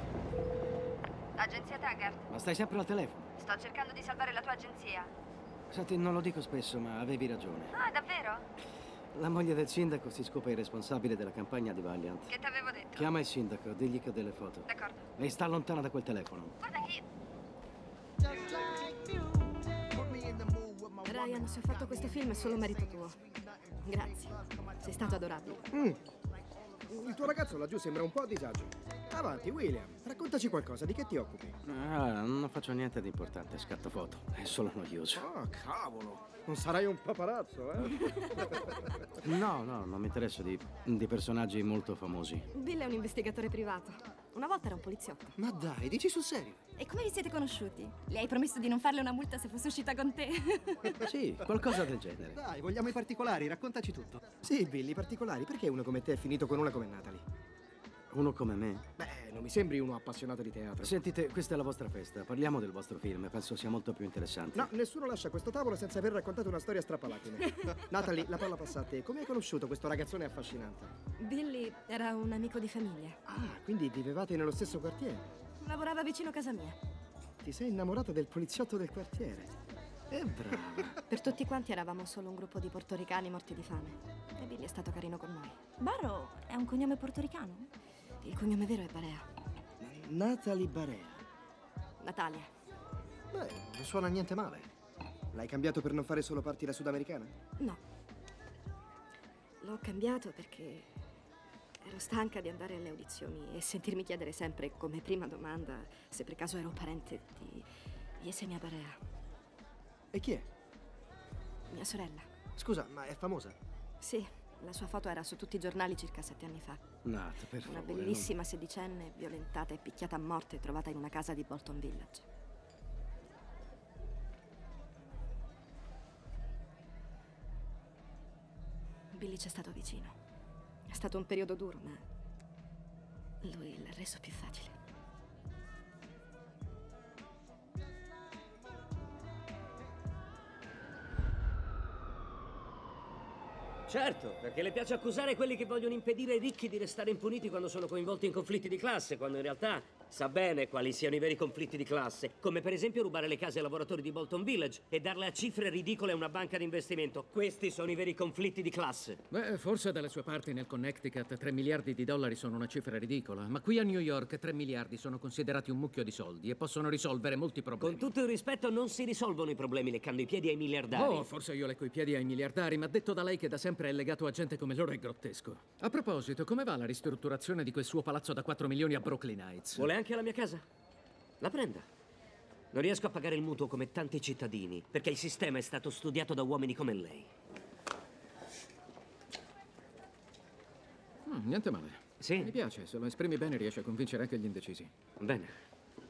Speaker 9: Agenzia Taggart.
Speaker 3: Ma stai sempre al telefono?
Speaker 9: Sto cercando di salvare la tua agenzia.
Speaker 3: Senti, non lo dico spesso, ma avevi ragione.
Speaker 9: Ah, davvero?
Speaker 3: La moglie del sindaco si scopa il responsabile della campagna di Valiant.
Speaker 9: Che t'avevo detto?
Speaker 3: Chiama il sindaco, digli che ho delle foto.
Speaker 9: D'accordo.
Speaker 3: E sta lontana da quel telefono.
Speaker 9: Guarda che...
Speaker 12: Ryan, se ho fatto questo film è solo merito tuo. Grazie. Sei stato adorabile.
Speaker 17: Mm. Il tuo ragazzo laggiù sembra un po' a disagio. Avanti, William. Raccontaci qualcosa. Di che ti occupi?
Speaker 3: Ah, non faccio niente di importante, scatto foto. È solo noioso.
Speaker 17: Oh, cavolo. Non sarai un paparazzo, eh?
Speaker 3: No, no, non mi interessa di, di personaggi molto famosi.
Speaker 12: Bill è un investigatore privato. Una volta era un poliziotto.
Speaker 17: Ma dai, dici sul serio?
Speaker 12: E come vi siete conosciuti? Le hai promesso di non farle una multa se fosse uscita con te?
Speaker 3: Sì, qualcosa del genere.
Speaker 17: Dai, vogliamo i particolari, raccontaci tutto. Sì, Billy, i particolari. Perché uno come te è finito con una come Natalie?
Speaker 3: Uno come me?
Speaker 17: Beh, non mi sembri uno appassionato di teatro.
Speaker 3: Sentite, questa è la vostra festa. Parliamo del vostro film. Penso sia molto più interessante.
Speaker 17: No, nessuno lascia questo tavolo senza aver raccontato una storia strappalacrime. Natalie, la palla passa a te. Come hai conosciuto questo ragazzone affascinante?
Speaker 12: Billy era un amico di famiglia.
Speaker 17: Ah, quindi vivevate nello stesso quartiere?
Speaker 12: Lavorava vicino a casa mia.
Speaker 17: Ti sei innamorata del poliziotto del quartiere? È brava.
Speaker 12: Per tutti quanti eravamo solo un gruppo di portoricani morti di fame. E Billy è stato carino con noi. Barrow è un cognome portoricano? Il cognome vero è Barea.
Speaker 17: Natalie Barea.
Speaker 12: Natalia.
Speaker 17: Beh, non suona niente male. L'hai cambiato per non fare solo parti da sudamericana?
Speaker 12: No. L'ho cambiato perché ero stanca di andare alle audizioni e sentirmi chiedere sempre, come prima domanda, se per caso ero parente di Yesenia Barea.
Speaker 17: E chi è?
Speaker 12: Mia sorella.
Speaker 17: Scusa, ma è famosa?
Speaker 12: Sì, la sua foto era su tutti i giornali circa sette anni fa.
Speaker 3: Nat, per
Speaker 12: Una
Speaker 3: favore.
Speaker 12: bellissima sedicenne, violentata e picchiata a morte, trovata in una casa di Bolton Village. Billy c'è stato vicino. È stato un periodo duro, ma lui l'ha reso più facile.
Speaker 13: Certo, perché le piace accusare quelli che vogliono impedire ai ricchi di restare impuniti quando sono coinvolti in conflitti di classe, quando in realtà sa bene quali siano i veri conflitti di classe, come per esempio rubare le case ai lavoratori di Bolton Village e darle a cifre ridicole a una banca di investimento. Questi sono i veri conflitti di classe.
Speaker 11: Beh, forse dalle sue parti nel Connecticut tre miliardi di dollari sono una cifra ridicola, ma qui a New York tre miliardi sono considerati un mucchio di soldi e possono risolvere molti problemi.
Speaker 13: Con tutto il rispetto, non si risolvono i problemi leccando i piedi ai miliardari.
Speaker 11: Oh, forse io lecco i piedi ai miliardari, ma detto da lei che da sempre è legato a gente come loro è grottesco. A proposito, come va la ristrutturazione di quel suo palazzo da quattro milioni a Brooklyn Heights?
Speaker 13: Vuole anche la mia casa? La prenda. Non riesco a pagare il mutuo come tanti cittadini, perché il sistema è stato studiato da uomini come lei.
Speaker 11: Mm, niente male.
Speaker 13: Sì?
Speaker 11: Mi piace, se lo esprimi bene riesci a convincere anche gli indecisi.
Speaker 13: Bene.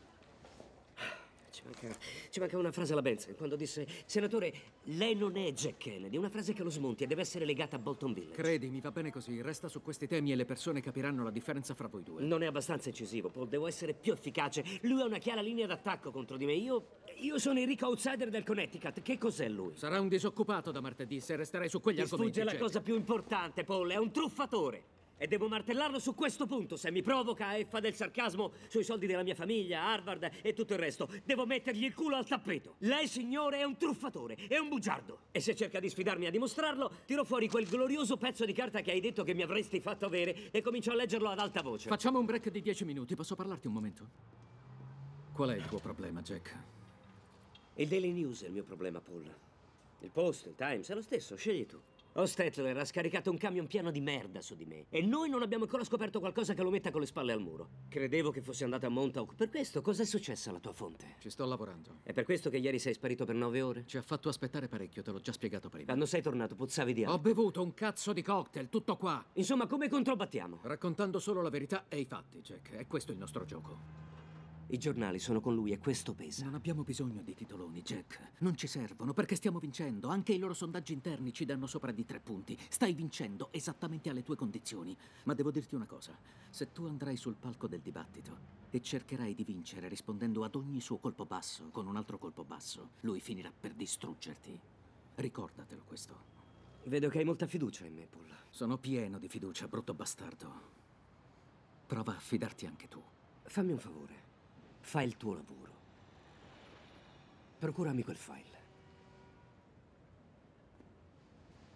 Speaker 13: Ci manca, ci manca una frase alla Benson, quando disse: senatore, lei non è Jack Kennedy. Una frase che lo smonti e deve essere legata a Bolton Village.
Speaker 11: Credi, mi va bene così. Resta su questi temi e le persone capiranno la differenza fra voi due.
Speaker 13: Non è abbastanza incisivo, Paul. Devo essere più efficace. Lui ha una chiara linea d'attacco contro di me. Io... io sono il ricco outsider del Connecticut. Che cos'è lui?
Speaker 11: Sarà un disoccupato da martedì se resterei su quegli
Speaker 13: Ti
Speaker 11: argomenti.
Speaker 13: sfugge la
Speaker 11: Jack.
Speaker 13: cosa più importante, Paul. È un truffatore. E devo martellarlo su questo punto. Se mi provoca e fa del sarcasmo sui soldi della mia famiglia, Harvard e tutto il resto, devo mettergli il culo al tappeto. Lei, signore, è un truffatore, è un bugiardo. E se cerca di sfidarmi a dimostrarlo, tiro fuori quel glorioso pezzo di carta che hai detto che mi avresti fatto avere e comincio a leggerlo ad alta voce.
Speaker 11: Facciamo un break di dieci minuti. Posso parlarti un momento? Qual è il tuo problema, Jack?
Speaker 13: Il Daily News è il mio problema, Paul. Il Post, il Times, è lo stesso, scegli tu. Ostetler ha scaricato un camion pieno di merda su di me e noi non abbiamo ancora scoperto qualcosa che lo metta con le spalle al muro. Credevo che fossi andato a Montauk. Per questo, cos'è successo alla tua fonte?
Speaker 11: Ci sto lavorando.
Speaker 13: È per questo che ieri sei sparito per nove ore?
Speaker 11: Ci ha fatto aspettare parecchio, te l'ho già spiegato prima.
Speaker 13: Quando sei tornato puzzavi di
Speaker 11: Ho
Speaker 13: alto.
Speaker 11: bevuto un cazzo di cocktail, tutto qua.
Speaker 13: Insomma, come controbattiamo?
Speaker 11: Raccontando solo la verità e i fatti, Jack. È questo il nostro gioco.
Speaker 13: I giornali sono con lui e questo pesa.
Speaker 11: Non abbiamo bisogno di titoloni, Jack. Non ci servono perché stiamo vincendo. Anche i loro sondaggi interni ci danno sopra di tre punti. Stai vincendo esattamente alle tue condizioni. Ma devo dirti una cosa. Se tu andrai sul palco del dibattito e cercherai di vincere rispondendo ad ogni suo colpo basso con un altro colpo basso, lui finirà per distruggerti. Ricordatelo questo.
Speaker 13: Vedo che hai molta fiducia in me, Paul.
Speaker 11: Sono pieno di fiducia, brutto bastardo. Prova a fidarti anche tu.
Speaker 13: Fammi un favore. Fai il tuo lavoro. Procurami quel file.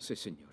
Speaker 11: Sì, signore.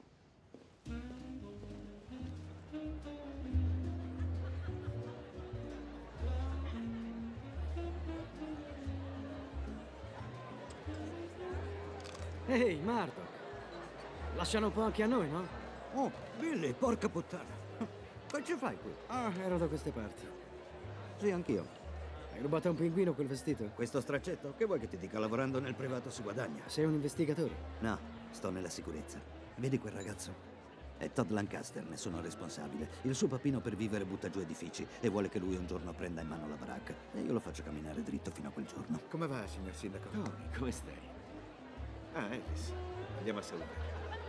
Speaker 3: Ehi, Murdoch. Lasciano un po' anche a noi, no?
Speaker 18: Oh, Billy, porca puttana. Che ci fai qui?
Speaker 3: Ah, ero da queste parti.
Speaker 18: Sì, anch'io.
Speaker 3: Hai rubato a un pinguino quel vestito?
Speaker 18: Questo straccetto? Che vuoi che ti dica? Lavorando nel privato si guadagna.
Speaker 3: Sei un investigatore?
Speaker 18: No, sto nella sicurezza. Vedi quel ragazzo? È Todd Lancaster, ne sono responsabile. Il suo papino per vivere butta giù edifici e vuole che lui un giorno prenda in mano la baracca. E io lo faccio camminare dritto fino a quel giorno.
Speaker 4: Come va, signor Sindaco? Tony, come stai? Ah, Ellis. Andiamo a salutare.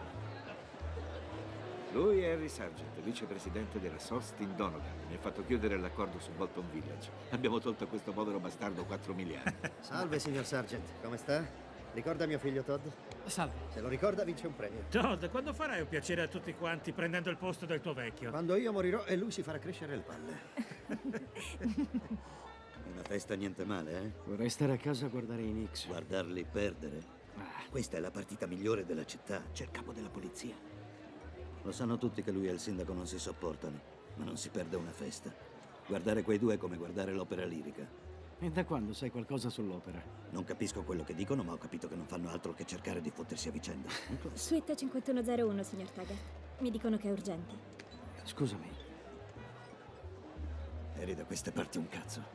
Speaker 4: Lui è Harry Sargent, vicepresidente della Solstin Donovan. Mi ha fatto chiudere l'accordo su Bolton Village. Abbiamo tolto a questo povero bastardo quattro miliardi.
Speaker 10: Salve, signor Sargent. Come sta? Ricorda mio figlio Todd?
Speaker 7: Salve.
Speaker 10: Se lo ricorda vince un premio.
Speaker 7: Todd, quando farai un piacere a tutti quanti prendendo il posto del tuo vecchio?
Speaker 10: Quando io morirò e lui si farà crescere le palle.
Speaker 18: Una festa niente male, eh?
Speaker 3: Vorrei stare a casa a guardare i Knicks.
Speaker 18: Guardarli perdere. Questa è la partita migliore della città. C'è il capo della polizia. Lo sanno tutti che lui e il sindaco non si sopportano, ma non si perde una festa. Guardare quei due è come guardare l'opera lirica.
Speaker 3: E da quando sai qualcosa sull'opera?
Speaker 18: Non capisco quello che dicono, ma ho capito che non fanno altro che cercare di fottersi a vicenda.
Speaker 19: Suite cinquantuno zero uno, signor Taggart. Mi dicono che è urgente.
Speaker 3: Scusami.
Speaker 18: Eri da queste parti un cazzo.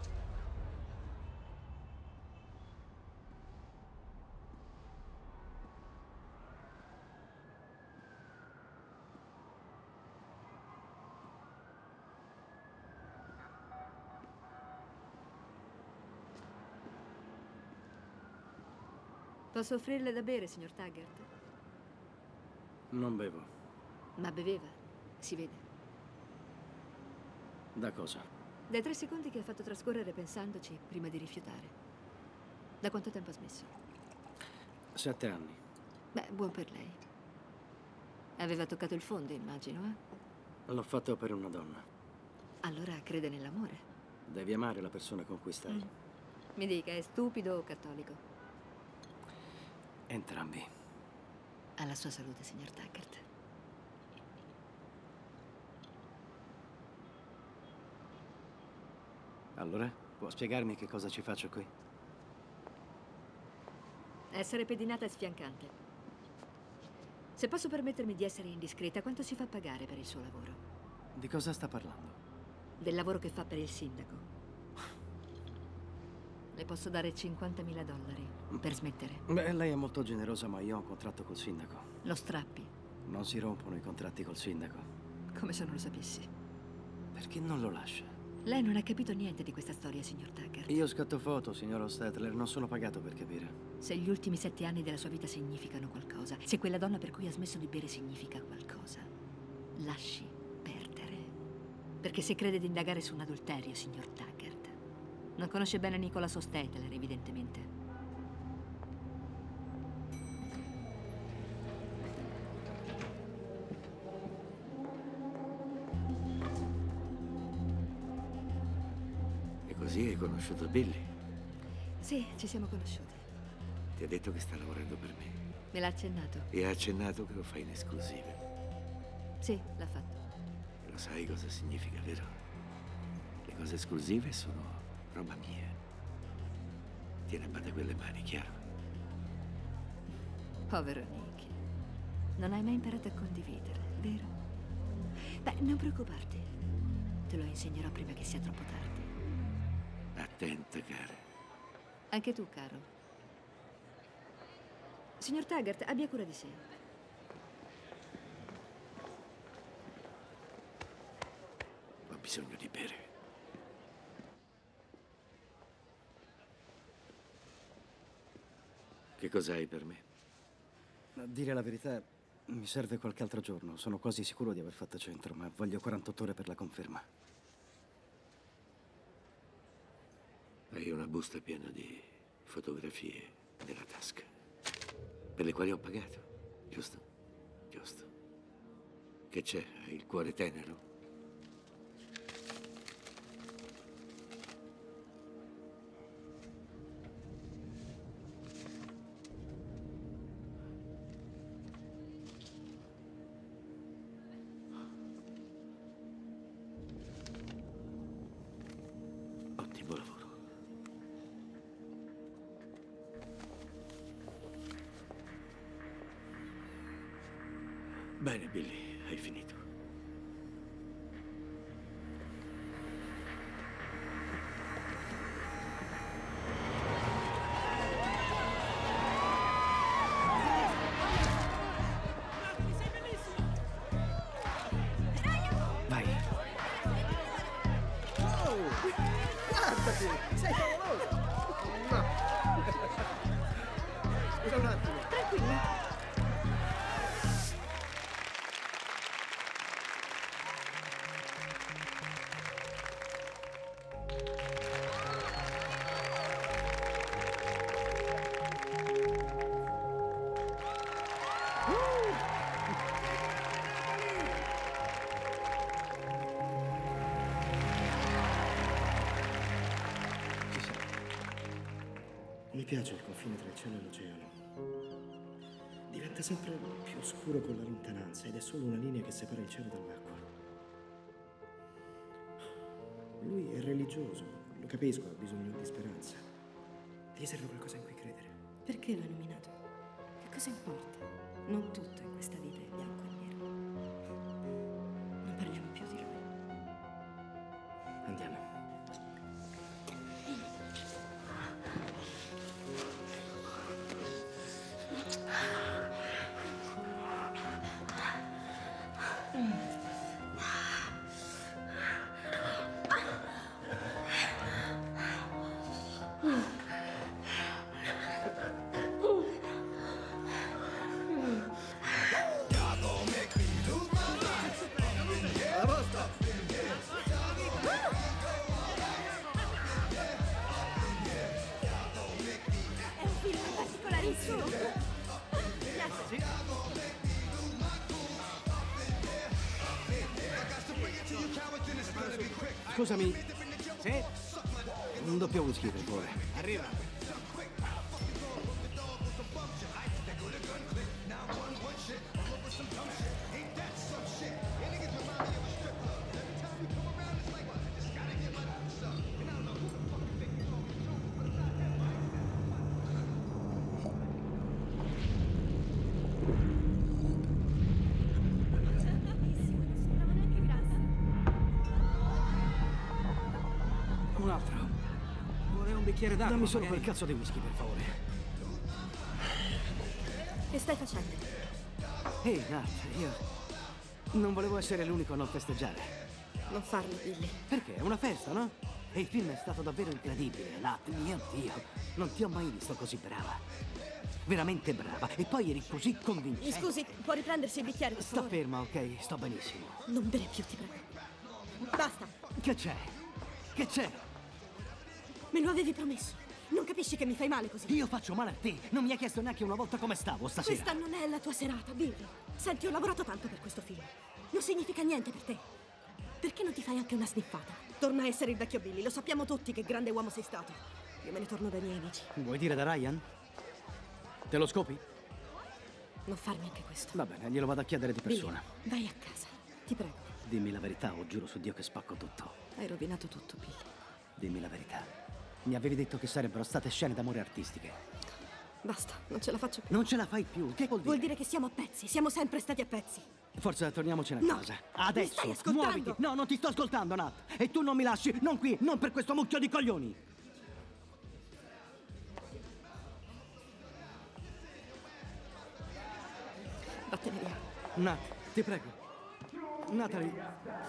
Speaker 16: Posso offrirle da bere, signor Taggart?
Speaker 3: Non bevo.
Speaker 16: Ma beveva, si vede.
Speaker 3: Da cosa?
Speaker 16: Dai tre secondi che ha fatto trascorrere pensandoci prima di rifiutare. Da quanto tempo ha smesso?
Speaker 3: Sette anni.
Speaker 16: Beh, buon per lei. Aveva toccato il fondo, immagino, eh?
Speaker 3: L'ho fatto per una donna.
Speaker 16: Allora crede nell'amore.
Speaker 3: Devi amare la persona con cui stai.
Speaker 16: Mm. Mi dica, è stupido o cattolico?
Speaker 3: Entrambi.
Speaker 16: Alla sua salute, signor Taggart.
Speaker 3: Allora, può spiegarmi che cosa ci faccio qui?
Speaker 16: Essere pedinata è sfiancante. Se posso permettermi di essere indiscreta, quanto si fa pagare per il suo lavoro?
Speaker 3: Di cosa sta parlando?
Speaker 16: Del lavoro che fa per il sindaco. Le posso dare cinquantamila dollari per smettere.
Speaker 3: Beh, lei è molto generosa, ma io ho un contratto col sindaco.
Speaker 16: Lo strappi.
Speaker 3: Non si rompono i contratti col sindaco.
Speaker 16: Come se non lo sapessi.
Speaker 3: Perché non lo lascia?
Speaker 16: Lei non ha capito niente di questa storia, signor Taggart.
Speaker 3: Io scatto foto, signor Ostetler, non sono pagato per capire.
Speaker 16: Se gli ultimi sette anni della sua vita significano qualcosa, se quella donna per cui ha smesso di bere significa qualcosa, lasci perdere. Perché se crede di indagare su un adulterio, signor Taggart, non conosce bene Nicholas Ostetler, evidentemente.
Speaker 4: E così hai conosciuto Billy?
Speaker 16: Sì, ci siamo conosciuti.
Speaker 4: Ti ha detto che sta lavorando per me.
Speaker 16: Me l'ha accennato.
Speaker 4: E ha accennato che lo fai in esclusiva.
Speaker 16: Sì, l'ha fatto.
Speaker 4: E lo sai cosa significa, vero? Le cose esclusive sono roba mia. Tiene a bada quelle mani, chiaro?
Speaker 16: Povero Nicky. Non hai mai imparato a condividere, vero? Beh, non preoccuparti. Te lo insegnerò prima che sia troppo tardi.
Speaker 4: Attenta, cara.
Speaker 16: Anche tu, caro. Signor Taggart, abbia cura di sé.
Speaker 4: Ho bisogno di bere. Che cos'hai per me?
Speaker 3: A dire la verità, mi serve qualche altro giorno. Sono quasi sicuro di aver fatto centro, ma voglio quarantotto ore per la conferma.
Speaker 4: Hai una busta piena di fotografie nella tasca, per le quali ho pagato, giusto? Giusto. Che c'è? Hai il cuore tenero? Bene, Billy, hai finito.
Speaker 3: Vai.
Speaker 17: Oh, guardati, sei favoloso. No. Scusa un attimo.
Speaker 12: Tranquillo.
Speaker 17: Mi piace il confine tra il cielo e l'oceano. Diventa sempre più scuro con la lontananza ed è solo una linea che separa il cielo dall'acqua. Lui è religioso, lo capisco, ha bisogno di speranza. Gli serve qualcosa in cui credere.
Speaker 12: Perché l'ho nominato? Che cosa importa? Non tutto in questa vita è bianco e nero. Non parliamo più di lui.
Speaker 17: Andiamo.
Speaker 16: È un film particolarissimo.
Speaker 3: Scusami. Sì? Un doppio whisky, per favore.
Speaker 15: Arriva.
Speaker 3: Un altro.
Speaker 15: Vorrei un bicchiere d'acqua.
Speaker 3: Dammi solo
Speaker 15: magari.
Speaker 3: quel cazzo di whisky, per favore.
Speaker 12: Che stai facendo?
Speaker 3: Ehi, Nat, io non volevo essere l'unico a non festeggiare.
Speaker 12: Non farlo, Billy.
Speaker 3: Perché? È una festa, no? E il film è stato davvero incredibile, Nat. Mio Dio, non ti ho mai visto così brava. Veramente brava. E poi eri così
Speaker 12: Mi
Speaker 3: convincente.
Speaker 12: scusi, può riprendersi il bicchiere, per
Speaker 3: Sta
Speaker 12: favore?
Speaker 3: ferma, ok? Sto benissimo.
Speaker 12: Non bere più, ti prego. Basta.
Speaker 3: Che c'è? Che c'è?
Speaker 12: Me lo avevi promesso. Non capisci che mi fai male così?
Speaker 3: Io faccio male a te. Non mi hai chiesto neanche una volta come stavo stasera.
Speaker 12: Questa non è la tua serata, Billy. Senti, ho lavorato tanto per questo film. Non significa niente per te. Perché non ti fai anche una sniffata? Torna a essere il vecchio Billy. Lo sappiamo tutti che grande uomo sei stato. Io me ne torno dai miei amici.
Speaker 3: Vuoi dire da Ryan? Te lo scopi?
Speaker 12: Non farmi anche questo.
Speaker 3: Va bene, glielo vado a chiedere di persona.
Speaker 12: Billy, vai a casa. Ti prego.
Speaker 3: Dimmi la verità o giuro su Dio che spacco tutto.
Speaker 12: Hai rovinato tutto, Billy.
Speaker 3: Dimmi la verità. Mi avevi detto che sarebbero state scene d'amore artistiche.
Speaker 12: Basta, non ce la faccio più.
Speaker 3: Non ce la fai più. Che vuol dire?
Speaker 12: Vuol dire che siamo a pezzi. Siamo sempre stati a pezzi.
Speaker 3: Forza, torniamocene a
Speaker 12: No,
Speaker 3: casa.
Speaker 12: mi
Speaker 3: Adesso,
Speaker 12: stai ascoltando?
Speaker 3: muoviti. No, non ti sto ascoltando, Nat. E tu non mi lasci, non qui, non per questo mucchio di coglioni.
Speaker 12: Vattene via.
Speaker 3: Nat, ti prego. Natalie.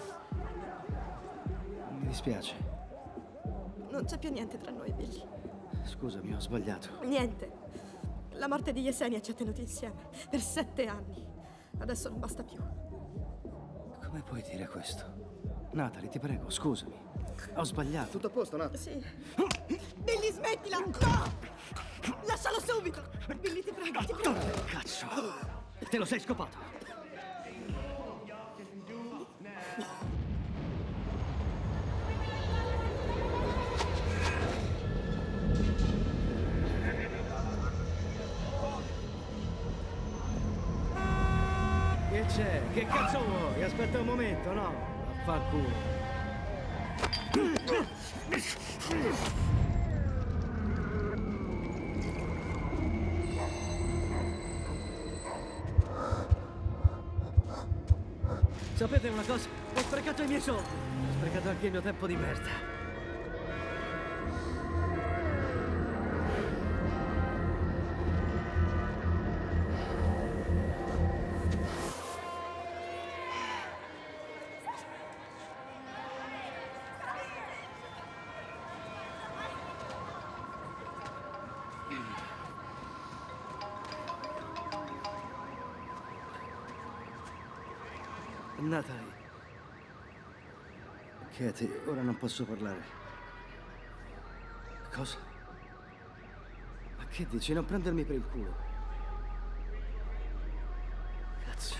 Speaker 3: Mi dispiace.
Speaker 12: Non c'è più niente tra noi, Billy.
Speaker 3: Scusami, ho sbagliato.
Speaker 12: Niente. La morte di Yesenia ci ha tenuti insieme per sette anni. Adesso non basta più.
Speaker 3: Come puoi dire questo? Natalie, ti prego, scusami. Ho sbagliato.
Speaker 17: Tutto a posto, Nat?
Speaker 12: Sì. Billy, smettila! No! Lascialo subito! Billy, ti prego, ti prego.
Speaker 3: Cazzo! Te lo sei scopato? Che c'è? Che cazzo vuoi? Aspetta un momento, no? Vaffanculo. Sapete una cosa? Ho sprecato i miei soldi. Ho sprecato anche il mio tempo di merda. Natalie. Katie, ora non posso parlare. Cosa? Ma che dici? Non prendermi per il culo. Cazzo.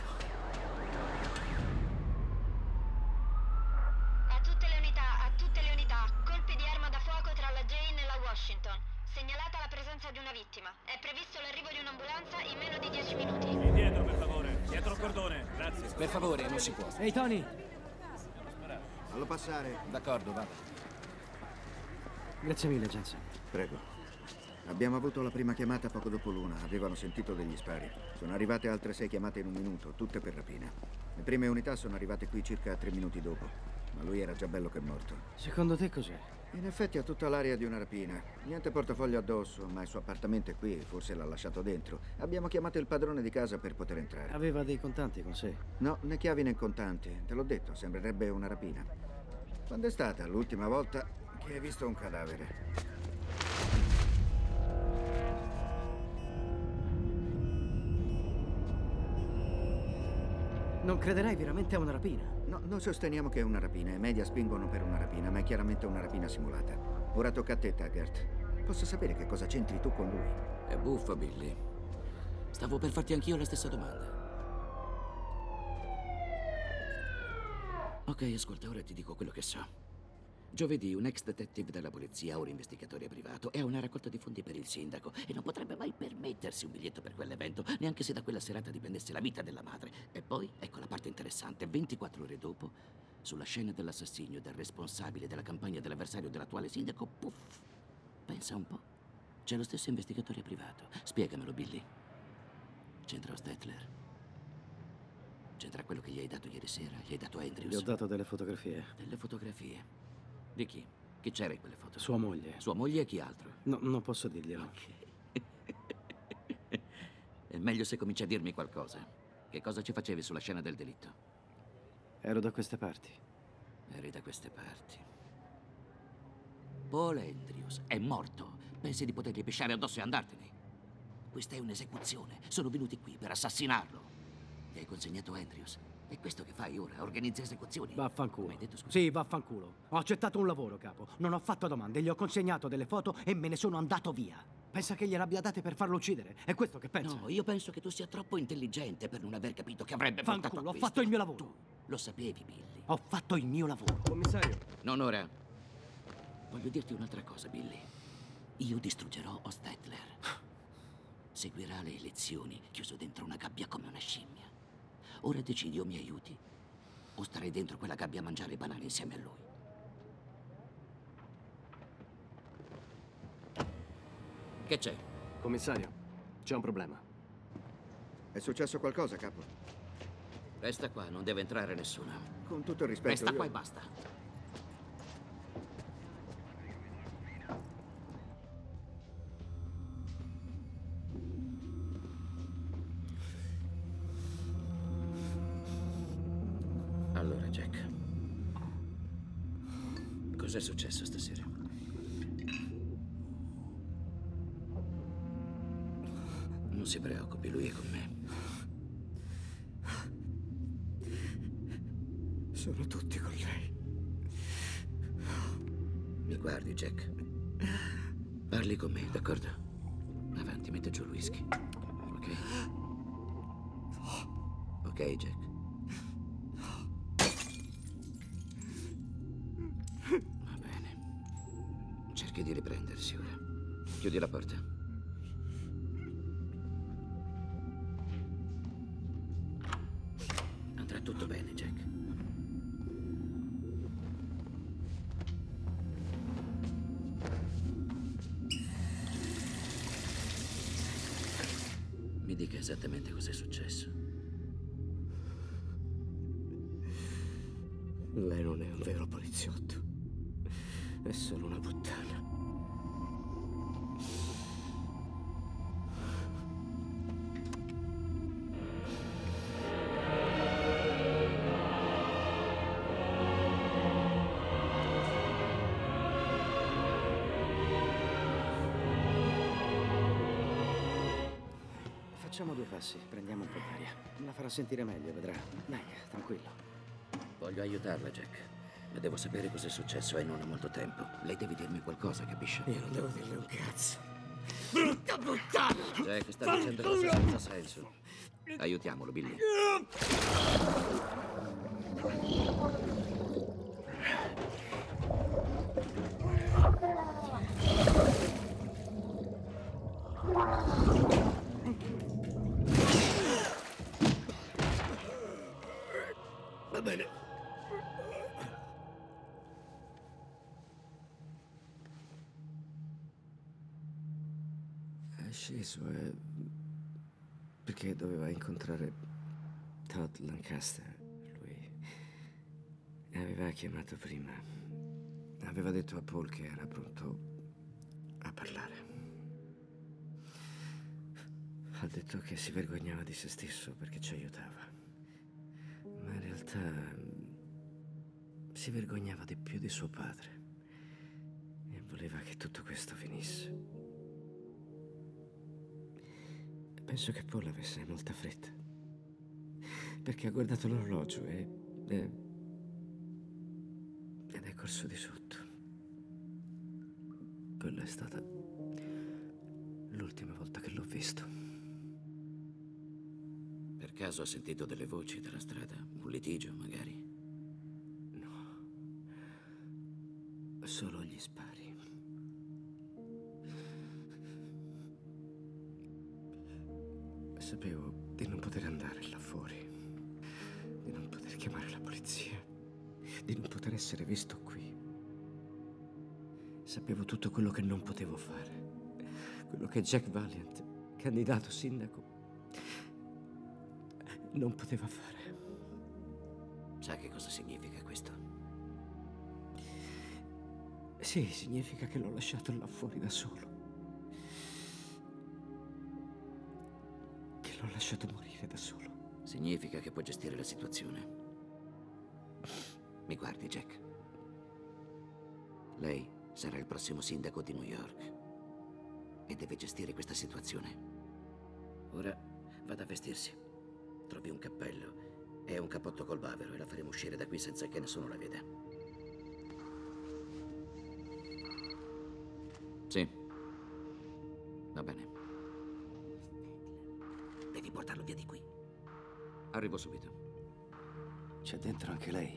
Speaker 8: A tutte le unità, a tutte le unità, colpi di arma da fuoco tra la Jane e la Washington. Segnalata la presenza di una vittima. È previsto l'arrivo di un'ambulanza in meno di dieci minuti.
Speaker 7: Indietro, per favore. Dietro il cordone. Grazie.
Speaker 11: Per favore, non si può.
Speaker 3: Ehi, Tony!
Speaker 18: Fallo passare.
Speaker 11: D'accordo, vada.
Speaker 3: Grazie mille, Jensen.
Speaker 18: Prego. Abbiamo avuto la prima chiamata poco dopo l'una. Avevano sentito degli spari. Sono arrivate altre sei chiamate in un minuto, tutte per rapina. Le prime unità sono arrivate qui circa tre minuti dopo. Ma lui era già bello che morto.
Speaker 3: Secondo te cos'è?
Speaker 18: In effetti ha tutta l'aria di una rapina. Niente portafoglio addosso, ma il suo appartamento è qui, forse l'ha lasciato dentro. Abbiamo chiamato il padrone di casa per poter entrare.
Speaker 3: Aveva dei contanti con sé?
Speaker 18: No, né chiavi né contanti. Te l'ho detto, sembrerebbe una rapina. Quando è stata l'ultima volta che hai visto un cadavere?
Speaker 3: Non crederai veramente a una rapina?
Speaker 18: No, noi sosteniamo che è una rapina. I media spingono per una rapina, ma è chiaramente una rapina simulata. Ora tocca a te, Taggart. Posso sapere che cosa c'entri tu con lui?
Speaker 2: È buffo, Billy. Stavo per farti anch'io la stessa domanda. Ok, ascolta, ora ti dico quello che so. Giovedì un ex detective della polizia, ora investigatore privato, è a una raccolta di fondi per il sindaco e non potrebbe mai permettersi un biglietto per quell'evento, neanche se da quella serata dipendesse la vita della madre. E poi, ecco la parte interessante, ventiquattro ore dopo, sulla scena dell'assassinio del responsabile della campagna dell'avversario dell'attuale sindaco, puff, pensa un po', c'è lo stesso investigatore privato. Spiegamelo, Billy. C'entra Stetler? C'entra quello che gli hai dato ieri sera? Gli hai dato a Andrews?
Speaker 3: Gli ho dato delle fotografie.
Speaker 2: Delle fotografie? Di chi? Chi c'era in quelle foto?
Speaker 3: Sua moglie.
Speaker 2: Sua moglie e chi altro?
Speaker 3: No, non posso dirglielo.
Speaker 2: Ok. È meglio se cominci a dirmi qualcosa. Che cosa ci facevi sulla scena del delitto?
Speaker 3: Ero da queste parti.
Speaker 2: Eri da queste parti. Paul Andrews è morto. Pensi di potergli pisciare addosso e andartene? Questa è un'esecuzione. Sono venuti qui per assassinarlo. Gli hai consegnato Andrews. È questo che fai ora? Organizzi esecuzioni?
Speaker 3: Vaffanculo.
Speaker 2: Mi hai detto scusa?
Speaker 3: Sì, vaffanculo. Ho accettato un lavoro, capo. Non ho fatto domande, gli ho consegnato delle foto e me ne sono andato via. Pensa che gliele abbia date per farlo uccidere? È questo che pensa?
Speaker 2: No, io penso che tu sia troppo intelligente per non aver capito che avrebbe portato a
Speaker 3: Fanculo, ho
Speaker 2: questo.
Speaker 3: fatto il mio lavoro.
Speaker 2: Tu lo sapevi, Billy.
Speaker 3: Ho fatto il mio lavoro.
Speaker 17: Commissario.
Speaker 2: Non ora. Voglio dirti un'altra cosa, Billy. Io distruggerò Ostetler. Seguirà le elezioni chiuso dentro una gabbia come una scimmia. Ora decidi o mi aiuti o starei dentro quella gabbia a mangiare banane insieme a lui. Che c'è?
Speaker 17: Commissario, c'è un problema.
Speaker 18: È successo qualcosa, capo?
Speaker 2: Resta qua, non deve entrare nessuno.
Speaker 18: Con tutto il rispetto,
Speaker 2: Resta
Speaker 18: io-
Speaker 2: qua e basta. Allora, Jack. Cos'è successo stasera? Non si preoccupi, lui è con me.
Speaker 14: Sono tutti con lei.
Speaker 2: Mi guardi, Jack. Parli con me, d'accordo? Avanti, mette giù il whisky. Ok? Ok, Jack. Va bene. Cerchi di riprendersi ora. Chiudi la porta. Andrà tutto bene, Jack. Mi dica esattamente cos'è successo.
Speaker 20: Lei non è un vero poliziotto. È solo una puttana.
Speaker 3: Facciamo due passi, prendiamo un po' d'aria. La farà sentire meglio, vedrà. Dai, tranquillo.
Speaker 2: Voglio aiutarla, Jack. Ma devo sapere cos'è successo e non ho molto tempo. Lei deve dirmi qualcosa, capisce?
Speaker 20: Io non devo dirle un cazzo.
Speaker 2: Brutta puttana! Jack sta dicendo cose senza senso. Aiutiamolo, Billy.
Speaker 20: Va bene. È sceso, eh, perché doveva incontrare Todd Lancaster. Lui aveva chiamato prima. Aveva detto a Paul che era pronto a parlare. Ha detto che si vergognava di se stesso perché ci aiutava. Ma in realtà si vergognava di più di suo padre e voleva che tutto questo finisse. Penso che Paul avesse molta fretta, perché ha guardato l'orologio e, e ed è corso di sotto. Quella è stata l'ultima volta che l'ho visto.
Speaker 2: Per caso ha sentito delle voci dalla strada? Un litigio, magari?
Speaker 20: Solo gli spari. Sapevo di non poter andare là fuori, di non poter chiamare la polizia, di non poter essere visto qui. Sapevo tutto quello che non potevo fare, quello che Jack Valiant, candidato sindaco, non poteva fare.
Speaker 2: Sa che cosa significa questo?
Speaker 20: Sì, significa che l'ho lasciato là fuori da solo. Che l'ho lasciato morire da solo.
Speaker 2: Significa che può gestire la situazione. Mi guardi, Jack. Lei sarà il prossimo sindaco di New York e deve gestire questa situazione. Ora vada a vestirsi. Trovi un cappello e un cappotto col bavero e la faremo uscire da qui senza che nessuno la veda. Sì. Va bene. Devi portarlo via di qui. Arrivo subito.
Speaker 3: C'è dentro anche lei.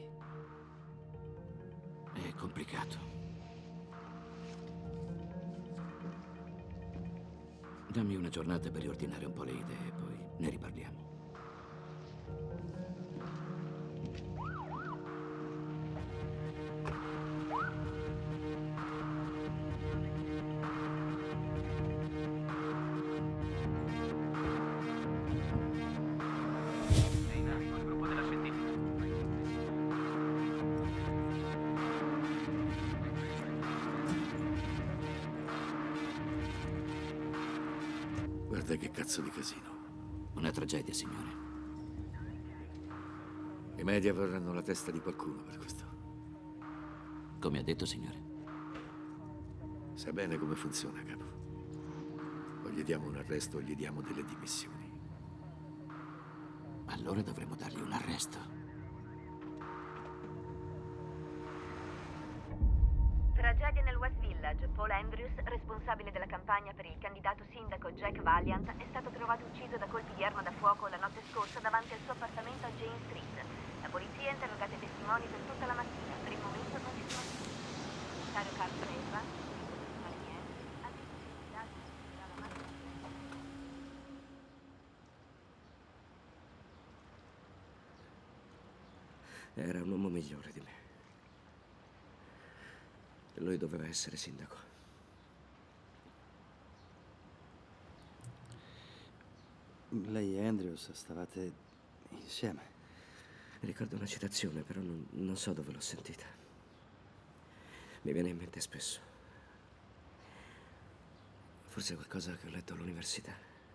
Speaker 2: È complicato. Dammi una giornata per riordinare un po' le idee, poi ne riparliamo.
Speaker 4: Guarda che cazzo di casino.
Speaker 2: Una tragedia, signore.
Speaker 4: I media vorranno la testa di qualcuno per questo.
Speaker 2: Come ha detto, signore?
Speaker 4: Sa bene come funziona, capo. O gli diamo un arresto o gli diamo delle dimissioni.
Speaker 2: Allora dovremmo dargli un arresto.
Speaker 8: Tragedia nel West Village. Paul Andrews, responsabile della campagna per il candidato sindaco Jack Valiant, è stato trovato ucciso da colpi di arma da fuoco la notte scorsa davanti al suo appartamento a Jane Street. La polizia ha interrogato i testimoni per tutta la mattina. Per il momento non ci sono vittime. Il commissario Carson Evans, ha detto che l'indagine seguirà la mattina.
Speaker 20: Era un uomo migliore di me. E lui doveva essere sindaco.
Speaker 3: Lei e Andrews stavate insieme.
Speaker 20: Mi ricordo una citazione, però non, non so dove l'ho sentita. Mi viene in mente spesso. Forse è qualcosa che ho letto all'università.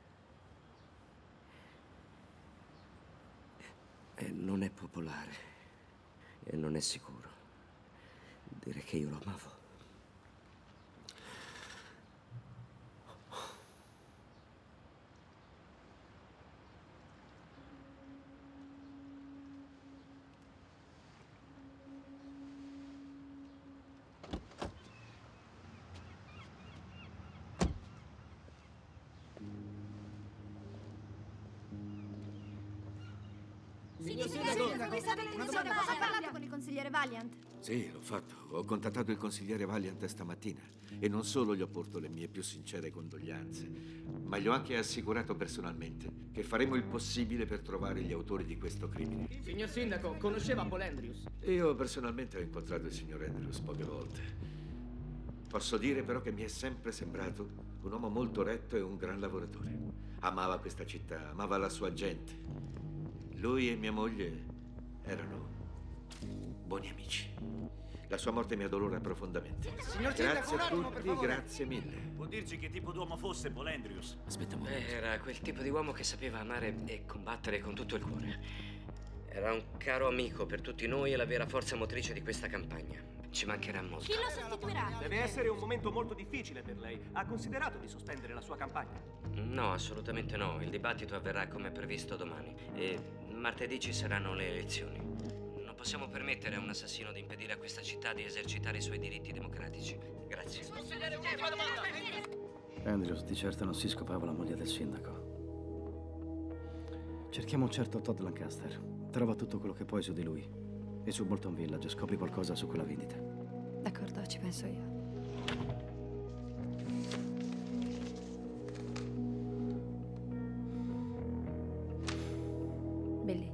Speaker 20: E non è popolare. E non è sicuro. Dire che io lo amavo.
Speaker 9: Signor Sindaco, come sta venendo in zona? Ha parlato con il consigliere Valiant?
Speaker 4: Sì, l'ho fatto. Ho contattato il consigliere Valiant stamattina e non solo gli ho portato le mie più sincere condoglianze, ma gli ho anche assicurato personalmente che faremo il possibile per trovare gli autori di questo crimine.
Speaker 21: Signor Sindaco, conosceva Paul Andrews?
Speaker 4: Io personalmente ho incontrato il signor Andrews poche volte. Posso dire però che mi è sempre sembrato un uomo molto retto e un gran lavoratore. Amava questa città, amava la sua gente. Lui e mia moglie erano buoni amici. La sua morte mi addolora profondamente.
Speaker 21: Signor
Speaker 4: Grazie
Speaker 21: Sindaco, un
Speaker 4: a
Speaker 21: attimo, per
Speaker 4: tutti,
Speaker 21: favore.
Speaker 4: grazie mille.
Speaker 22: Può dirci che tipo d'uomo fosse Paul Andrews?
Speaker 2: Aspetta un
Speaker 20: Beh,
Speaker 2: momento.
Speaker 20: era quel tipo di uomo che sapeva amare e combattere con tutto il cuore. Era un caro amico per tutti noi e la vera forza motrice di questa campagna. Ci mancherà molto.
Speaker 9: Chi lo sostituirà?
Speaker 22: Deve essere un momento molto difficile per lei. Ha considerato di sospendere la sua campagna?
Speaker 20: No, assolutamente no. Il dibattito avverrà come previsto domani. E martedì ci saranno le elezioni. Non possiamo permettere a un assassino di impedire a questa città di esercitare i suoi diritti democratici. Grazie.
Speaker 3: Andrews di certo non si scopava la moglie del sindaco. Cerchiamo un certo Todd Lancaster. Trova tutto quello che puoi su di lui. E su Bolton Village scopri qualcosa su quella vendita.
Speaker 9: D'accordo, ci penso io. Billy.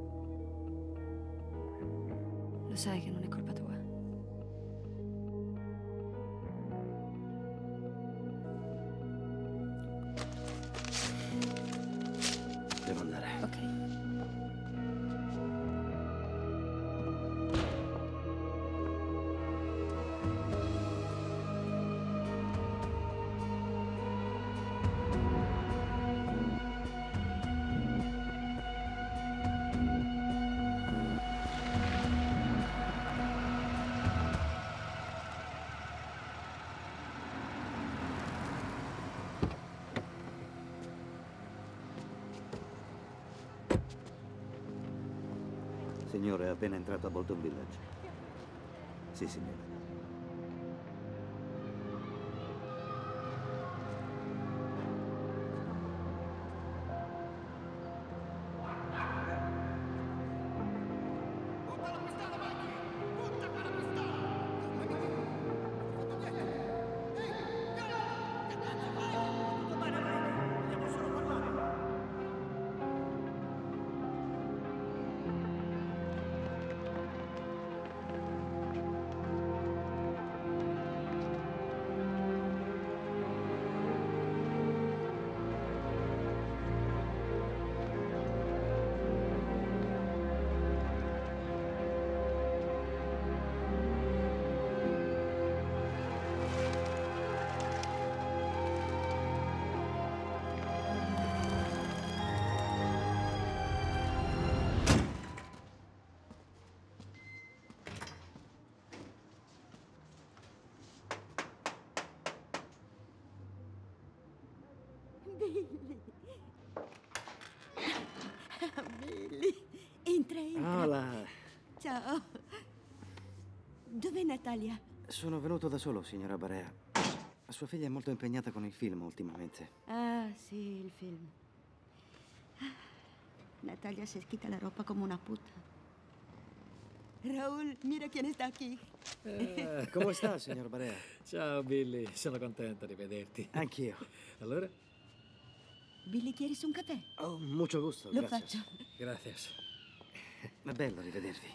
Speaker 9: Lo sai che non è colpa tua.
Speaker 3: Devo andare.
Speaker 9: Ok.
Speaker 18: Signore, è appena entrato a Bolton Village. Sì, signore.
Speaker 23: Billy. Billy. Entra, entra.
Speaker 3: Hola.
Speaker 23: Ciao. Dov'è Natalia?
Speaker 3: Sono venuto da solo, signora Barea. Sua figlia è molto impegnata con il film ultimamente.
Speaker 23: Ah, sì, il film. Natalia si schita la ropa come una puta. Raul, mira quién está aquí.
Speaker 3: Eh, come sta, signor Barea?
Speaker 5: Ciao, Billy. Sono contento di vederti.
Speaker 3: Anch'io.
Speaker 5: Allora?
Speaker 23: Billy, ¿quieres un caffè?
Speaker 3: Oh, mucho gusto,
Speaker 23: Lo
Speaker 3: gracias.
Speaker 23: faccio.
Speaker 5: Grazie.
Speaker 3: È bello rivedervi.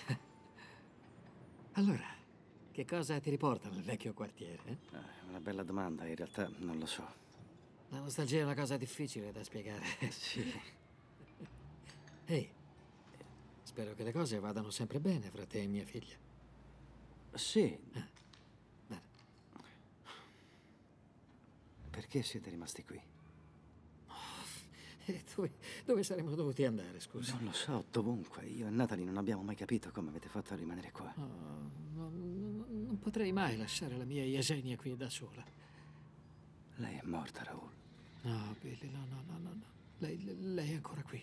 Speaker 5: Allora, che cosa ti riporta nel vecchio quartiere? Eh?
Speaker 3: Ah, è una bella domanda, in realtà non lo so.
Speaker 5: La nostalgia è una cosa difficile da spiegare.
Speaker 3: Sì.
Speaker 5: Ehi, spero che le cose vadano sempre bene fra te e mia figlia.
Speaker 3: Sì.
Speaker 5: Eh, bene.
Speaker 3: Perché siete rimasti qui?
Speaker 5: E dove, dove saremmo dovuti andare, scusa?
Speaker 3: Non lo so, dovunque. Io e Natalie non abbiamo mai capito come avete fatto a rimanere qua.
Speaker 5: Oh, non, non- non potrei mai lasciare la mia Yesenia qui da sola.
Speaker 3: Lei è morta, Raoul.
Speaker 5: No, Billy, no, no, no, no, no. Lei, lei è ancora qui.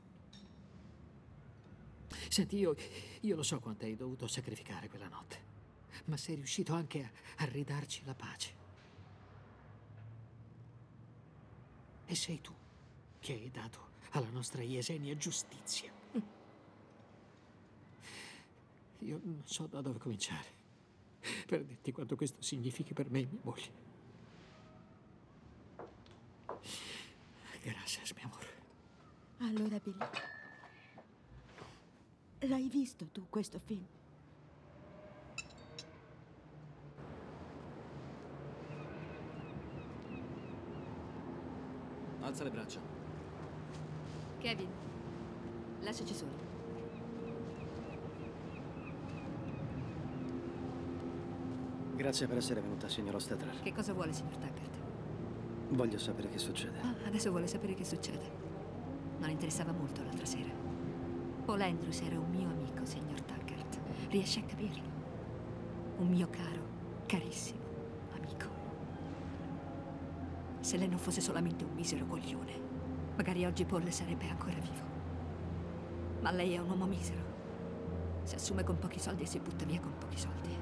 Speaker 5: Senti, io, io lo so quanto hai dovuto sacrificare quella notte, ma sei riuscito anche a, a ridarci la pace. E sei tu che hai dato alla nostra Yesenia giustizia. Io non so da dove cominciare per dirti quanto questo significhi per me e mia moglie. Grazie, mio amore.
Speaker 23: Allora, Billy, l'hai visto tu questo film?
Speaker 11: Alza le braccia.
Speaker 16: Kevin, lasciaci soli.
Speaker 3: Grazie per essere venuta, signor Ostettler.
Speaker 16: Che cosa vuole, signor Taggart?
Speaker 3: Voglio sapere che succede.
Speaker 16: Ah, adesso vuole sapere che succede. Non interessava molto l'altra sera. Paul Andrews era un mio amico, signor Taggart. Riesce a capirlo? Un mio caro, carissimo amico. Se lei non fosse solamente un misero coglione, magari oggi Paul sarebbe ancora vivo. Ma lei è un uomo misero. Si assume con pochi soldi e si butta via con pochi soldi.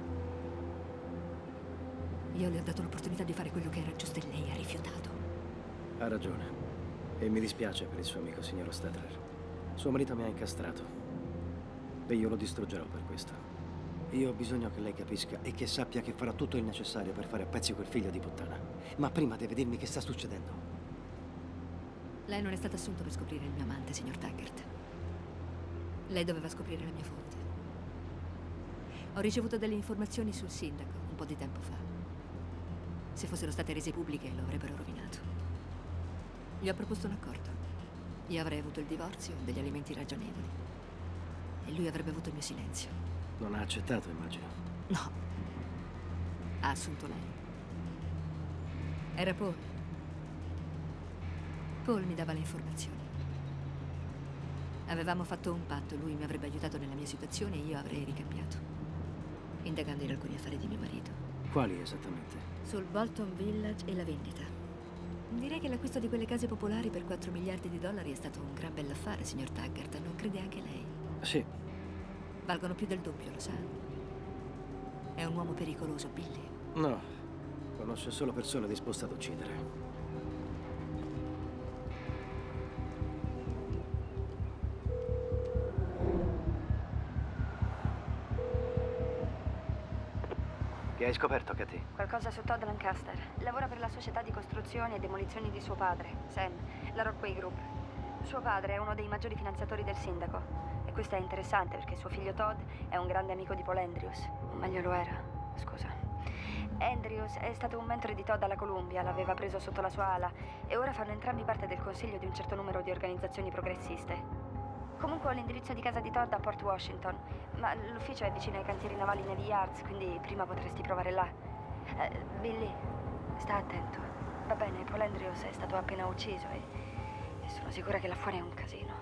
Speaker 16: Io le ho dato l'opportunità di fare quello che era giusto e lei ha rifiutato.
Speaker 3: Ha ragione. E mi dispiace per il suo amico, signor Ostettler. Suo marito mi ha incastrato. E io lo distruggerò per questo. Io ho bisogno che lei capisca e che sappia che farà tutto il necessario per fare a pezzi quel figlio di puttana. Ma prima deve dirmi che sta succedendo.
Speaker 16: Lei non è stato assunto per scoprire il mio amante, signor Taggart. Lei doveva scoprire la mia fonte. Ho ricevuto delle informazioni sul sindaco un po' di tempo fa. Se fossero state rese pubbliche lo avrebbero rovinato. Gli ho proposto un accordo. Io avrei avuto il divorzio e degli alimenti ragionevoli. E lui avrebbe avuto il mio silenzio.
Speaker 3: Non ha accettato, immagino.
Speaker 16: No. Ha assunto lei. Era Paul. Paul mi dava le informazioni. Avevamo fatto un patto, lui mi avrebbe aiutato nella mia situazione e io avrei ricambiato, indagando in alcuni affari di mio marito.
Speaker 3: Quali esattamente?
Speaker 16: Sul Bolton Village e la vendita. Direi che l'acquisto di quelle case popolari per quattro miliardi di dollari è stato un gran bell'affare, signor Taggart. Non crede anche lei?
Speaker 3: Sì.
Speaker 16: Valgono più del doppio, lo sa. È un uomo pericoloso, Billy.
Speaker 3: No. Conosce solo persone disposte ad uccidere. Che hai scoperto, Katy?
Speaker 9: Qualcosa su Todd Lancaster. Lavora per la società di costruzioni e demolizioni di suo padre, Sam, la Rockway Group. Suo padre è uno dei maggiori finanziatori del sindaco. E questo è interessante perché suo figlio Todd è un grande amico di Paul Andrews. O meglio lo era. Scusa. Andrews è stato un mentore di Todd alla Columbia, l'aveva preso sotto la sua ala e ora fanno entrambi parte del consiglio di un certo numero di organizzazioni progressiste. Comunque ho l'indirizzo di casa di Todd a Port Washington, ma l'ufficio è vicino ai cantieri navali Navy Yards, quindi prima potresti provare là. Eh, Billy, sta attento. Va bene, Paul Andrews è stato appena ucciso e, e sono sicura che là fuori è un casino.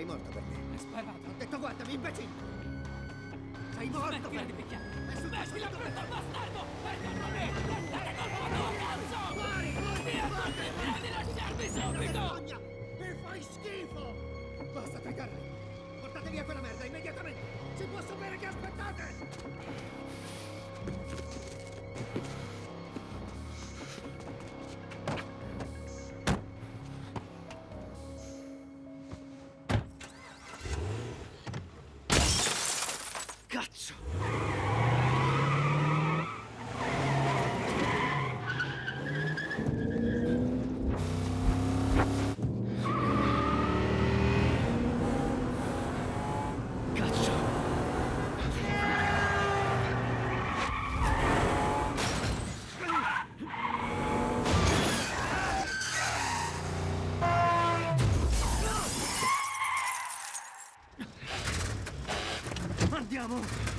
Speaker 10: sei morto per me.
Speaker 1: Hai sparato.
Speaker 10: Ho detto guardami, imbecille! Sei morto per me!
Speaker 1: Smettila, brutto bastardo! È colpa mia! È colpa tua, cazzo! Fuori, fuori! Via, non di lasciarmi subito!
Speaker 10: Mi fai schifo! Basta tricarli! Portate via quella merda, immediatamente! Si può sapere che aspettate!
Speaker 2: Cazzo!
Speaker 10: Andiamo!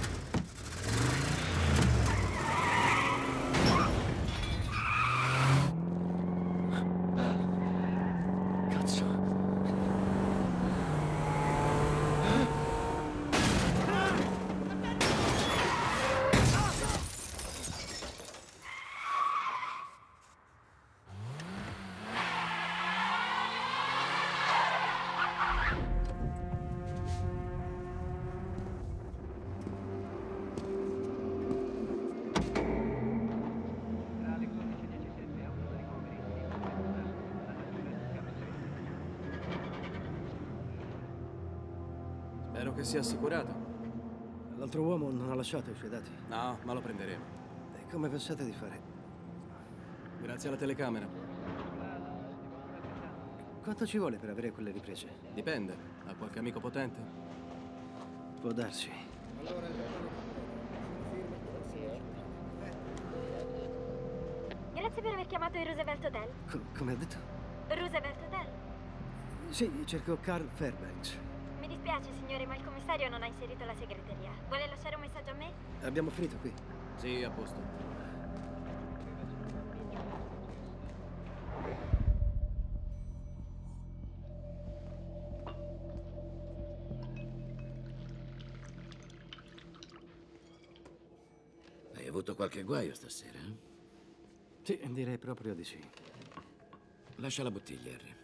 Speaker 2: Cazzo!
Speaker 17: Spero che sia assicurato.
Speaker 3: L'altro uomo non ha lasciato i suoi dati.
Speaker 17: No, ma lo prenderemo.
Speaker 3: E come pensate di fare?
Speaker 17: Grazie alla telecamera.
Speaker 3: Quanto ci vuole per avere quelle riprese?
Speaker 17: Dipende. Ha qualche amico potente?
Speaker 3: Può darsi.
Speaker 19: Grazie per aver chiamato il Roosevelt Hotel.
Speaker 3: Co- come ha detto?
Speaker 19: Roosevelt Hotel?
Speaker 3: Sì, cerco Carl Fairbanks.
Speaker 19: Mi dispiace, signore, ma il commissario non ha inserito la segreteria. Vuole lasciare un messaggio a me?
Speaker 3: Abbiamo finito qui.
Speaker 17: Sì, a posto.
Speaker 2: Hai avuto qualche guaio stasera?
Speaker 3: Sì, direi proprio di sì.
Speaker 2: Lascia la bottiglia, Harry.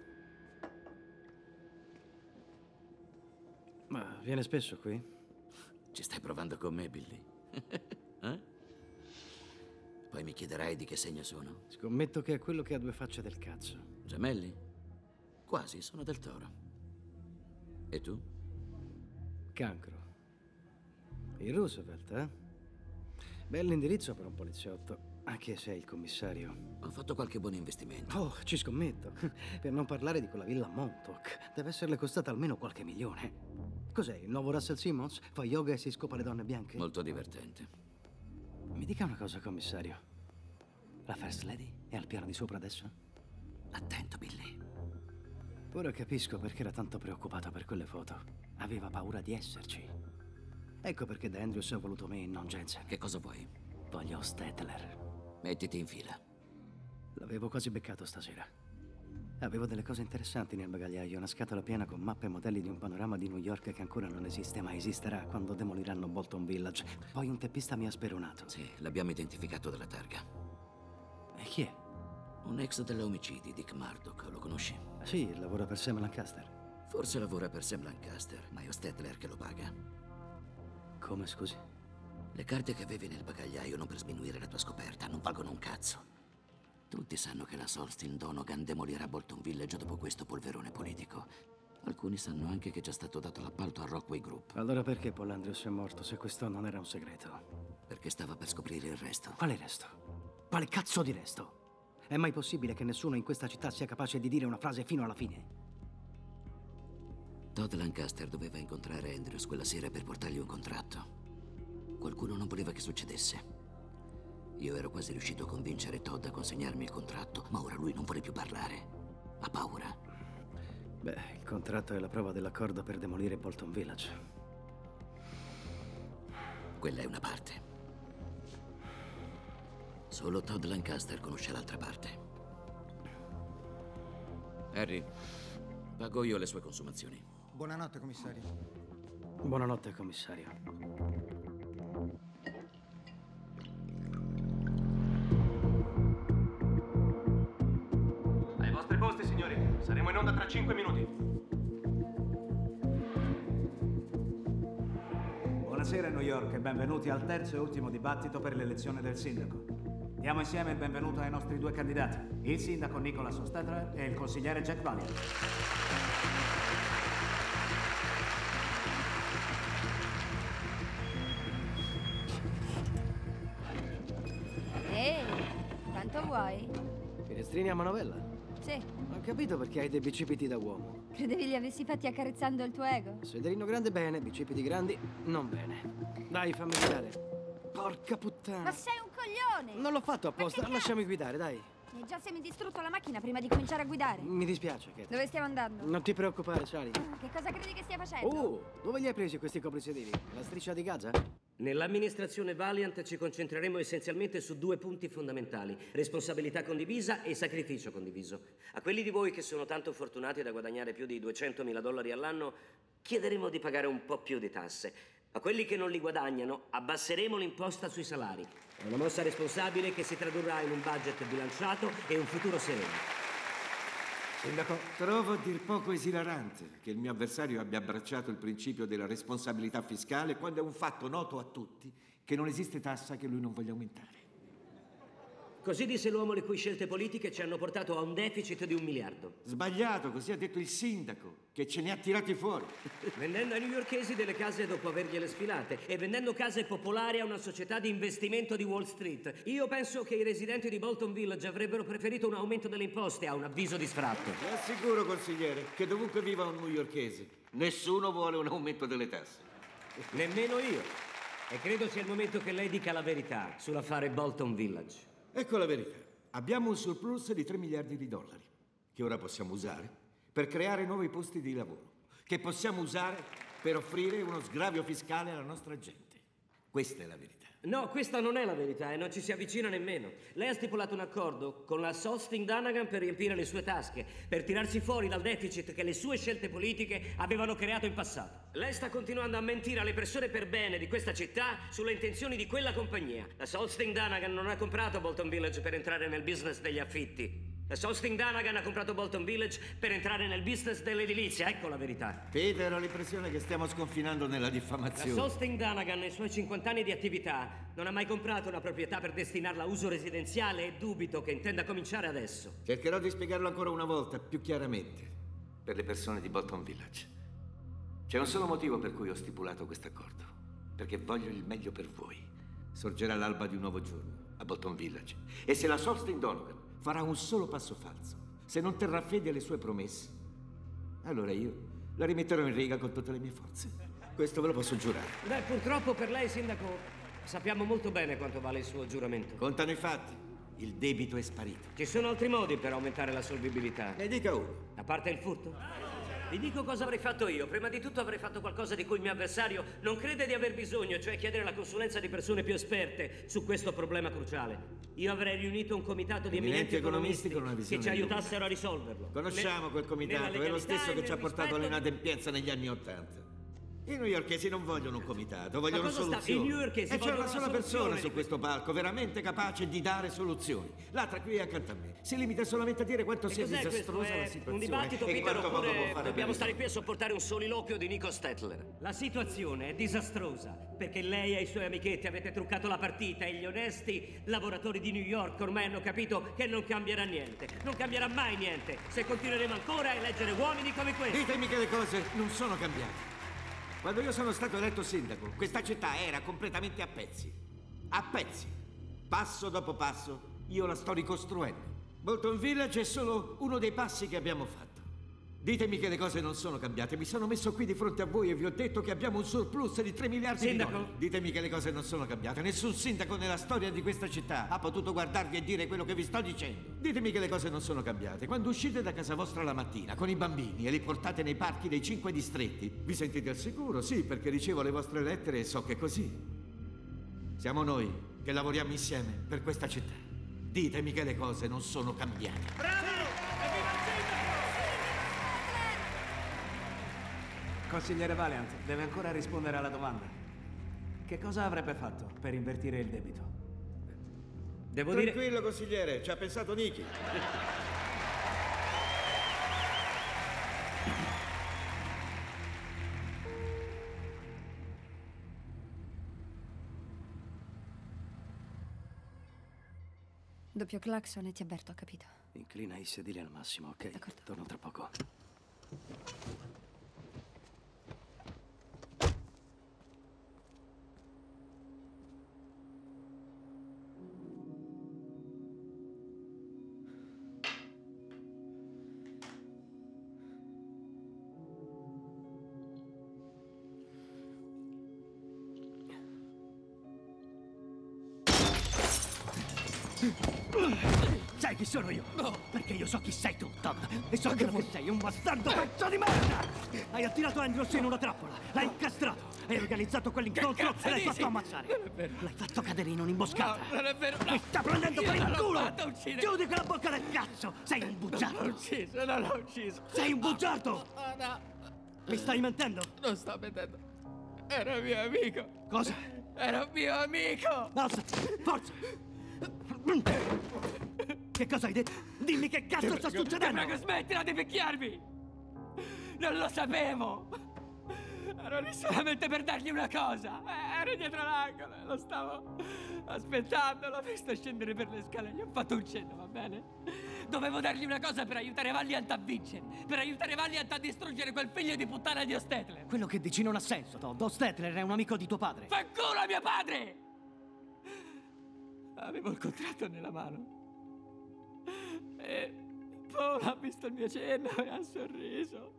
Speaker 3: Ma viene spesso qui?
Speaker 2: Ci stai provando con me, Billy? Eh? Poi mi chiederai di che segno sono?
Speaker 3: Scommetto che è quello che ha due facce del cazzo.
Speaker 2: Gemelli? Quasi, sono del Toro. E tu?
Speaker 3: Cancro. Il Roosevelt, eh? Bell'indirizzo per un poliziotto. Anche se è il commissario.
Speaker 2: Ho fatto qualche buon investimento.
Speaker 3: Oh, ci scommetto. Per non parlare di quella villa a Montauk. Deve esserle costata almeno qualche milione. Cos'è, il nuovo Russell Simmons? Fa yoga e si scopa le donne bianche?
Speaker 2: Molto divertente.
Speaker 3: Mi dica una cosa, commissario. La First Lady è al piano di sopra adesso?
Speaker 2: Attento, Billy.
Speaker 3: Ora capisco perché era tanto preoccupato per quelle foto. Aveva paura di esserci. Ecco perché Da Andrews ha voluto me e non Jensen.
Speaker 2: Che cosa vuoi?
Speaker 3: Voglio Stetler.
Speaker 2: Mettiti in fila.
Speaker 3: L'avevo quasi beccato stasera. Avevo delle cose interessanti nel bagagliaio, una scatola piena con mappe e modelli di un panorama di New York che ancora non esiste, ma esisterà quando demoliranno Bolton Village. Poi un teppista mi ha speronato.
Speaker 2: Sì, l'abbiamo identificato dalla targa.
Speaker 3: E chi è?
Speaker 2: Un ex della omicidi, Dick Murdoch. Lo conosci?
Speaker 3: Sì, lavora per Sam Lancaster.
Speaker 2: Forse lavora per Sam Lancaster, ma è Stetler che lo paga.
Speaker 3: Come, scusi?
Speaker 2: Le carte che avevi nel bagagliaio, non per sminuire la tua scoperta, non valgono un cazzo. Tutti sanno che la Solstin Donogan demolirà Bolton Village dopo questo polverone politico. Alcuni sanno anche che c'è stato dato l'appalto a Rockway Group.
Speaker 3: Allora perché Paul Andrews è morto se questo non era un segreto?
Speaker 2: Perché stava per scoprire il resto.
Speaker 3: Quale resto? Quale cazzo di resto? È mai possibile che nessuno in questa città sia capace di dire una frase fino alla fine?
Speaker 2: Todd Lancaster doveva incontrare Andrews quella sera per portargli un contratto. Qualcuno non voleva che succedesse. Io ero quasi riuscito a convincere Todd a consegnarmi il contratto, ma ora lui non vuole più parlare. Ha paura.
Speaker 3: Beh, il contratto è la prova dell'accordo per demolire Bolton Village.
Speaker 2: Quella è una parte. Solo Todd Lancaster conosce l'altra parte. Harry, pago io le sue consumazioni.
Speaker 6: Buonanotte, commissario.
Speaker 3: Buonanotte, commissario.
Speaker 22: Ai vostri posti, signori. Saremo in onda tra cinque minuti.
Speaker 13: Buonasera New York e benvenuti al terzo e ultimo dibattito per l'elezione del sindaco. Diamo insieme il benvenuto ai nostri due candidati, il sindaco Nicholas Hostetler e il consigliere Jack Valiant.
Speaker 9: Ehi, quanto vuoi?
Speaker 3: Finestrini a manovella?
Speaker 9: Sì,
Speaker 3: Ho capito perché hai dei bicipiti da uomo.
Speaker 9: credevi li avessi fatti accarezzando il tuo ego?
Speaker 3: Sederino grande bene, bicipiti grandi non bene. Dai, fammi guidare. Porca puttana.
Speaker 9: Ma sei un coglione!
Speaker 3: Non l'ho fatto apposta, lasciami guidare, dai.
Speaker 9: Mi hai già semidistrutto la macchina prima di cominciare a guidare.
Speaker 3: Mi dispiace, Kate.
Speaker 9: Dove stiamo andando?
Speaker 3: Non ti preoccupare, Charlie.
Speaker 9: Che cosa credi che stia facendo?
Speaker 3: Oh, dove li hai presi questi coprisedili? La striscia di Gaza?
Speaker 15: Nell'amministrazione Valiant ci concentreremo essenzialmente su due punti fondamentali: responsabilità condivisa e sacrificio condiviso. A quelli di voi che sono tanto fortunati da guadagnare più di duecentomila dollari all'anno chiederemo di pagare un po' più di tasse. A quelli che non li guadagnano abbasseremo l'imposta sui salari. È una mossa responsabile che si tradurrà in un budget bilanciato e un futuro sereno.
Speaker 4: Sindaco, trovo a dir poco esilarante che il mio avversario abbia abbracciato il principio della responsabilità fiscale quando è un fatto noto a tutti che non esiste tassa che lui non voglia aumentare.
Speaker 15: Così disse l'uomo le cui scelte politiche ci hanno portato a un deficit di un miliardo.
Speaker 4: Sbagliato, così ha detto il sindaco, che ce ne ha tirati fuori.
Speaker 15: Vendendo ai newyorkesi delle case dopo avergliele sfilate e vendendo case popolari a una società di investimento di Wall Street. Io penso che i residenti di Bolton Village avrebbero preferito un aumento delle imposte a un avviso di sfratto.
Speaker 4: Vi assicuro, consigliere, che dovunque viva un newyorkese, nessuno vuole un aumento delle tasse.
Speaker 15: Nemmeno io. E credo sia il momento che lei dica la verità sull'affare Bolton Village.
Speaker 4: Ecco la verità. Abbiamo un surplus di tre miliardi di dollari, che ora possiamo usare per creare nuovi posti di lavoro, che possiamo usare per offrire uno sgravio fiscale alla nostra gente. Questa è la verità.
Speaker 15: No, questa non è la verità e non ci si avvicina nemmeno. Lei ha stipulato un accordo con la Solsting Danagan per riempire le sue tasche, per tirarsi fuori dal deficit che le sue scelte politiche avevano creato in passato. Lei sta continuando a mentire alle persone per bene di questa città sulle intenzioni di quella compagnia. La Solsting Danagan non ha comprato Bolton Village per entrare nel business degli affitti. La Solsting Danagan ha comprato Bolton Village per entrare nel business dell'edilizia, ecco la verità.
Speaker 4: Peter, ho l'impressione che stiamo sconfinando nella diffamazione.
Speaker 15: La Solsting Danagan, nei suoi cinquanta anni di attività, non ha mai comprato una proprietà per destinarla a uso residenziale e dubito che intenda cominciare adesso.
Speaker 4: Cercherò di spiegarlo ancora una volta, più chiaramente, per le persone di Bolton Village. C'è un solo motivo per cui ho stipulato questo accordo, perché voglio il meglio per voi. Sorgerà l'alba di un nuovo giorno a Bolton Village. E se la Solsting Danagan farà un solo passo falso, se non terrà fede alle sue promesse, allora io la rimetterò in riga con tutte le mie forze. Questo ve lo posso giurare.
Speaker 15: Beh, purtroppo per lei, sindaco, sappiamo molto bene quanto vale il suo giuramento.
Speaker 4: Contano i fatti. Il debito è sparito.
Speaker 15: Ci sono altri modi per aumentare la solvibilità.
Speaker 4: Ne dica uno.
Speaker 15: A parte il furto? Vi dico cosa avrei fatto io. Prima di tutto avrei fatto qualcosa di cui il mio avversario non crede di aver bisogno, cioè chiedere la consulenza di persone più esperte su questo problema cruciale. Io avrei riunito un comitato di eminenti economisti
Speaker 4: con una visione
Speaker 15: che ci
Speaker 4: di lungo.
Speaker 15: aiutassero a risolverlo.
Speaker 4: Conosciamo
Speaker 15: Ne-
Speaker 4: quel comitato,
Speaker 15: nella
Speaker 4: è lo stesso
Speaker 15: legalità
Speaker 4: che
Speaker 15: e
Speaker 4: ci ha
Speaker 15: nel
Speaker 4: portato
Speaker 15: rispetto di-
Speaker 4: all'inadempienza negli anni Ottanta. I newyorkesi non vogliono un comitato, vogliono
Speaker 15: cosa sta-
Speaker 4: soluzioni.
Speaker 15: i newyorkesi
Speaker 4: e c'è
Speaker 15: vogliono
Speaker 4: una
Speaker 15: una
Speaker 4: sola persona
Speaker 15: soluzione
Speaker 4: su
Speaker 15: di
Speaker 4: questo palco veramente capace di dare soluzioni. L'altra qui è accanto a me. Si limita solamente a dire quanto
Speaker 15: E
Speaker 4: sia
Speaker 15: cos'è
Speaker 4: disastrosa
Speaker 15: questo?
Speaker 4: la
Speaker 15: È
Speaker 4: situazione
Speaker 15: un dibattito,
Speaker 4: e
Speaker 15: Peter,
Speaker 4: quanto poco può
Speaker 15: oppure
Speaker 4: fare
Speaker 15: dobbiamo
Speaker 4: per
Speaker 15: stare qui a sopportare un soliloquio di Nico Stetler? La situazione è disastrosa perché lei e i suoi amichetti avete truccato la partita e gli onesti lavoratori di New York ormai hanno capito che non cambierà niente. Non cambierà mai niente se continueremo ancora a eleggere uomini come questi.
Speaker 4: Ditemi che le cose non sono cambiate. Quando io sono stato eletto sindaco, questa città era completamente a pezzi. A pezzi. Passo dopo passo, io la sto ricostruendo. Bolton Village è solo uno dei passi che abbiamo fatto. Ditemi che le cose non sono cambiate. Mi sono messo qui di fronte a voi e vi ho detto che abbiamo un surplus di tre miliardi
Speaker 15: Sindaco?
Speaker 4: di dollari. Ditemi che le cose non sono cambiate. Nessun sindaco nella storia di questa città ha potuto guardarvi e dire quello che vi sto dicendo. Ditemi che le cose non sono cambiate. Quando uscite da casa vostra la mattina con i bambini e li portate nei parchi dei cinque distretti, vi sentite al sicuro? Sì, perché ricevo le vostre lettere e so che è così. Siamo noi che lavoriamo insieme per questa città. Ditemi che le cose non sono cambiate.
Speaker 1: Bravo! Evviva il sindaco!
Speaker 13: Consigliere Valiant, deve ancora rispondere alla domanda. Che cosa avrebbe fatto per invertire il debito?
Speaker 15: Devo
Speaker 4: Tranquillo,
Speaker 15: dire...
Speaker 4: consigliere, ci ha pensato Nicky.
Speaker 9: Doppio clacson e ti avverto, capito?
Speaker 3: Inclina i sedili al massimo, ok?
Speaker 9: D'accordo.
Speaker 3: Torno tra poco.
Speaker 6: Sai chi sono io? No! Perché io so chi sei tu, Todd. E so che tu sei un bastardo pezzo di merda! Hai attirato Andrews in una trappola, l'hai incastrato, hai organizzato quell'incontro e l'hai fatto ammazzare.
Speaker 1: Non è vero.
Speaker 6: L'hai fatto cadere in un'imboscata.
Speaker 1: No, non è vero, no.
Speaker 6: Mi sta prendendo
Speaker 1: Io
Speaker 6: per
Speaker 1: non
Speaker 6: il
Speaker 1: l'ho
Speaker 6: culo!
Speaker 1: fatta uccidere.
Speaker 6: Chiudi quella bocca del cazzo! Sei un bugiardo!
Speaker 1: Non l'ho ucciso, non l'ho ucciso.
Speaker 6: Sei un bugiardo!
Speaker 1: Oh, no.
Speaker 6: Mi stai mentendo?
Speaker 1: Non sto mentendo. Era un mio amico.
Speaker 6: Cosa?
Speaker 1: Era un mio amico.
Speaker 6: Alzati! Forza! Che cosa hai detto? Dimmi che cazzo
Speaker 1: Ti
Speaker 6: sta
Speaker 1: prego,
Speaker 6: succedendo!
Speaker 1: Ti prego, smettila di picchiarmi! Non lo sapevo! Ero lì solamente per dargli una cosa! Eh, Ero dietro l'angolo e lo stavo aspettando, l'ho visto scendere per le scale, gli ho fatto un cenno, va bene? Dovevo dargli una cosa per aiutare Valiant a vincere, per aiutare Valiant a distruggere quel figlio di puttana di Ostetler!
Speaker 6: Quello che dici non ha senso, Todd. Ostetler è un amico di tuo padre.
Speaker 1: Fa culo a mio padre! Avevo il contratto nella mano. E Paul ha visto il mio cenno e ha sorriso.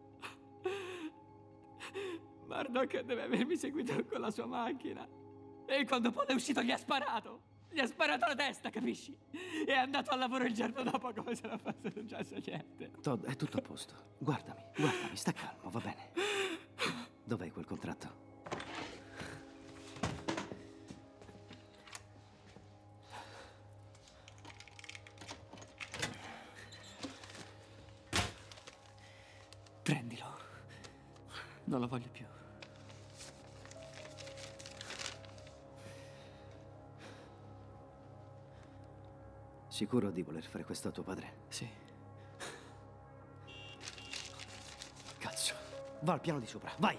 Speaker 1: Murdoch deve avermi seguito con la sua macchina. E quando Paul è uscito gli ha sparato. Gli ha sparato alla testa, capisci? E è andato al lavoro il giorno dopo come se non fosse successo niente.
Speaker 3: Todd, è tutto a posto. Guardami, guardami, sta calmo, va bene. Dov'è quel contratto?
Speaker 1: Prendilo. Non lo voglio più.
Speaker 3: Sicuro di voler fare questo a tuo padre?
Speaker 1: Sì.
Speaker 3: Cazzo.
Speaker 6: Va al piano di sopra, vai!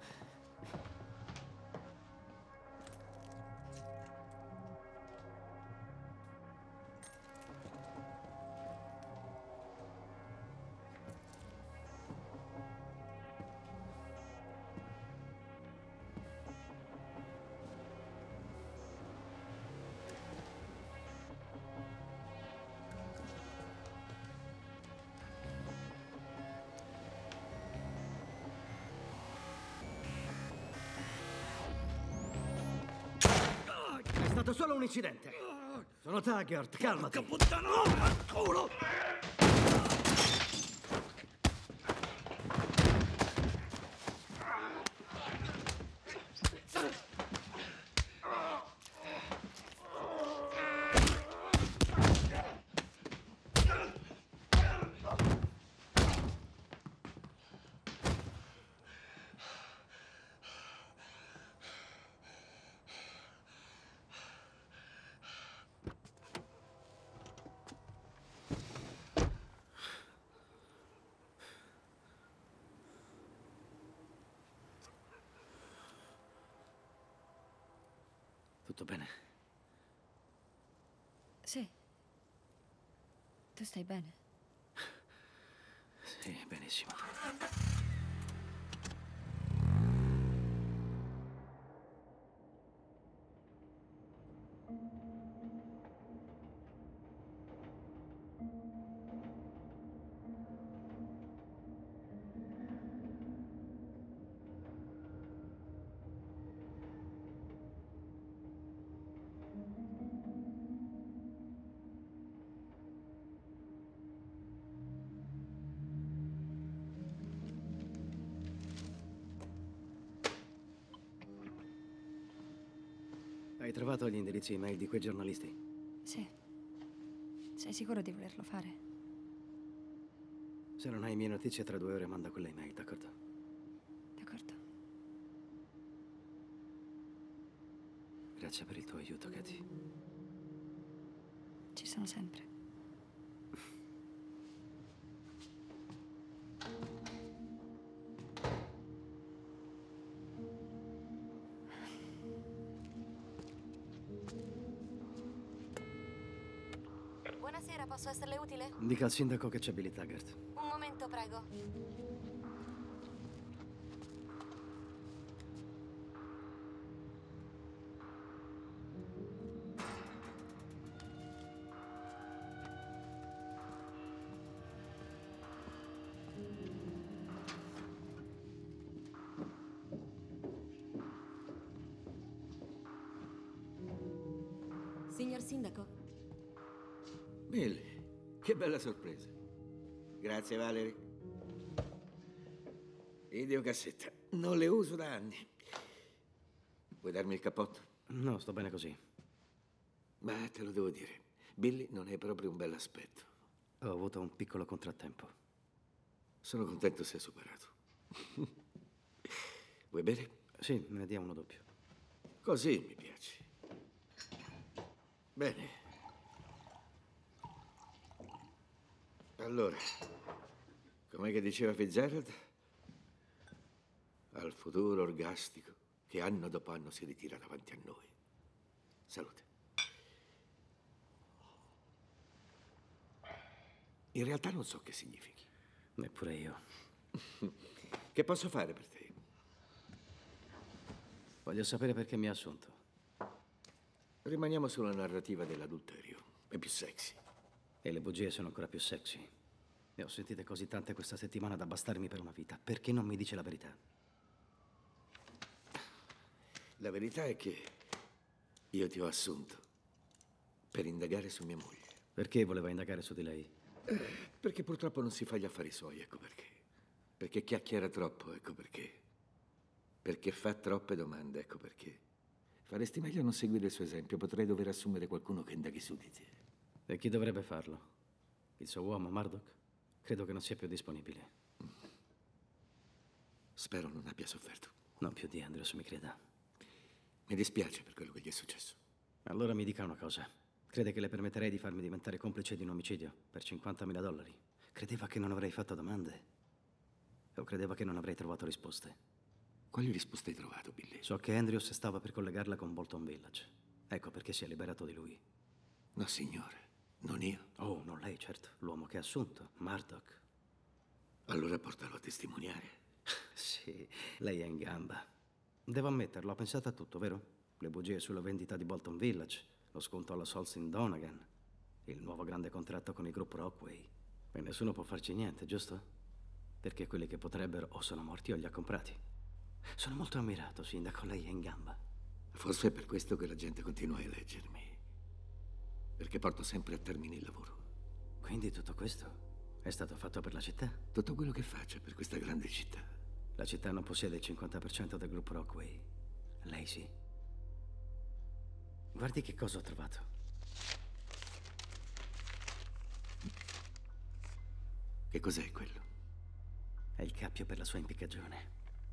Speaker 6: È stato solo un incidente. Sono Taggart, calmati.
Speaker 1: Puttana! Culo!
Speaker 3: Tutto bene?
Speaker 9: Sì. Tu stai bene?
Speaker 3: Sì, benissimo. Hai trovato gli indirizzi email di quei giornalisti?
Speaker 9: Sì. Sei sicuro di volerlo fare?
Speaker 3: Se non hai mie notizie tra due ore, manda quelle email, d'accordo?
Speaker 9: D'accordo.
Speaker 3: Grazie per il tuo aiuto, Katie.
Speaker 9: Ci sono sempre.
Speaker 7: Buonasera, posso esserle utile?
Speaker 3: Dica al sindaco che c'è Billy Taggart.
Speaker 7: Un momento, prego.
Speaker 16: Signor Sindaco?
Speaker 4: Billy, che bella sorpresa. Grazie, Valerie. Videocassetta. Non le uso da anni. Vuoi darmi il cappotto?
Speaker 3: No, sto bene così.
Speaker 4: Ma te lo devo dire, Billy non è proprio un bel aspetto.
Speaker 3: Ho avuto un piccolo contrattempo.
Speaker 4: Sono contento sia superato. Vuoi bere?
Speaker 3: Sì, me ne dia uno doppio.
Speaker 4: Così mi piace. Bene. Allora, com'è che diceva Fitzgerald? Al futuro orgastico che anno dopo anno si ritira davanti a noi. Salute. In realtà non so che significhi.
Speaker 3: Neppure io.
Speaker 4: Che posso fare per te?
Speaker 3: Voglio sapere perché mi ha assunto.
Speaker 4: Rimaniamo sulla narrativa dell'adulterio. È più sexy.
Speaker 3: E le bugie sono ancora più sexy. Ne ho sentite così tante questa settimana da bastarmi per una vita. Perché non mi dice la verità?
Speaker 4: La verità è che io ti ho assunto per indagare su mia moglie.
Speaker 3: Perché voleva indagare su di lei?
Speaker 4: Eh, perché purtroppo non si fa gli affari suoi, ecco perché. Perché chiacchiera troppo, ecco perché. Perché fa troppe domande, ecco perché. Faresti meglio a non seguire il suo esempio. Potrei dover assumere qualcuno che indaghi su di te.
Speaker 3: E chi dovrebbe farlo? Il suo uomo, Murdoch? Credo che non sia più disponibile.
Speaker 4: Spero non abbia sofferto.
Speaker 3: Non più di Andrews, mi creda.
Speaker 4: Mi dispiace per quello che gli è successo.
Speaker 3: Allora mi dica una cosa. Crede che le permetterei di farmi diventare complice di un omicidio per cinquantamila dollari? Credeva che non avrei fatto domande? O credeva che non avrei trovato risposte?
Speaker 4: Quali risposte hai trovato, Billy?
Speaker 3: So che Andrews stava per collegarla con Bolton Village. Ecco perché si è liberato di lui.
Speaker 4: No, signore. Non io.
Speaker 3: Oh, non lei, certo. L'uomo che ha assunto, Murdoch.
Speaker 4: Allora portalo a testimoniare.
Speaker 3: Sì, lei è in gamba. Devo ammetterlo, ha pensato a tutto, vero? Le bugie sulla vendita di Bolton Village, lo sconto alla Solsting Donegan, il nuovo grande contratto con il gruppo Rockway. E nessuno può farci niente, giusto? Perché quelli che potrebbero o sono morti o li ha comprati. Sono molto ammirato, sindaco, lei è in gamba.
Speaker 4: Forse è per questo che la gente continua a eleggermi. Perché porto sempre a termine il lavoro.
Speaker 3: Quindi tutto questo è stato fatto per la città?
Speaker 4: Tutto quello che faccio è per questa grande città.
Speaker 3: La città non possiede il cinquanta per cento del gruppo Rockway. Lei sì. Guardi che cosa ho trovato.
Speaker 4: Che cos'è quello?
Speaker 3: È il cappio per la sua impiccagione.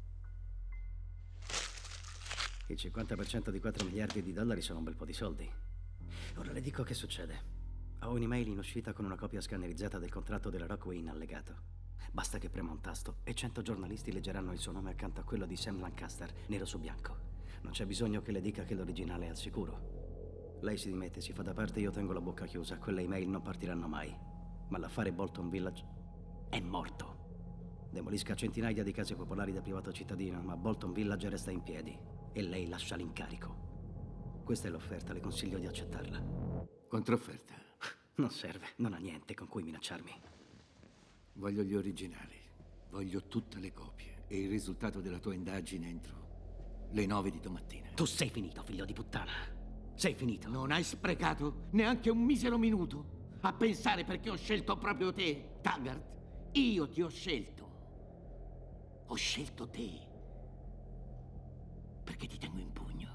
Speaker 3: Il cinquanta per cento di quattro miliardi di dollari sono un bel po' di soldi. Ora le dico che succede. Ho un'email in uscita con una copia scannerizzata del contratto della Rockway in allegato. Basta che prema un tasto e cento giornalisti leggeranno il suo nome accanto a quello di Sam Lancaster, nero su bianco. Non c'è bisogno che le dica che l'originale è al sicuro. Lei si dimette, si fa da parte, io tengo la bocca chiusa. Quelle email non partiranno mai. Ma l'affare Bolton Village è morto. Demolisca centinaia di case popolari da privato cittadino, ma Bolton Village resta in piedi e lei lascia l'incarico. Questa è l'offerta, le consiglio di accettarla.
Speaker 4: Controfferta?
Speaker 3: Non serve, non ha niente con cui minacciarmi.
Speaker 4: Voglio gli originali, voglio tutte le copie e il risultato della tua indagine entro le nove di domattina.
Speaker 3: Tu sei finito, figlio di puttana. Sei finito.
Speaker 2: Non hai sprecato neanche un misero minuto a pensare perché ho scelto proprio te, Taggart. Io ti ho scelto. Ho scelto te. Perché ti tengo in pugno.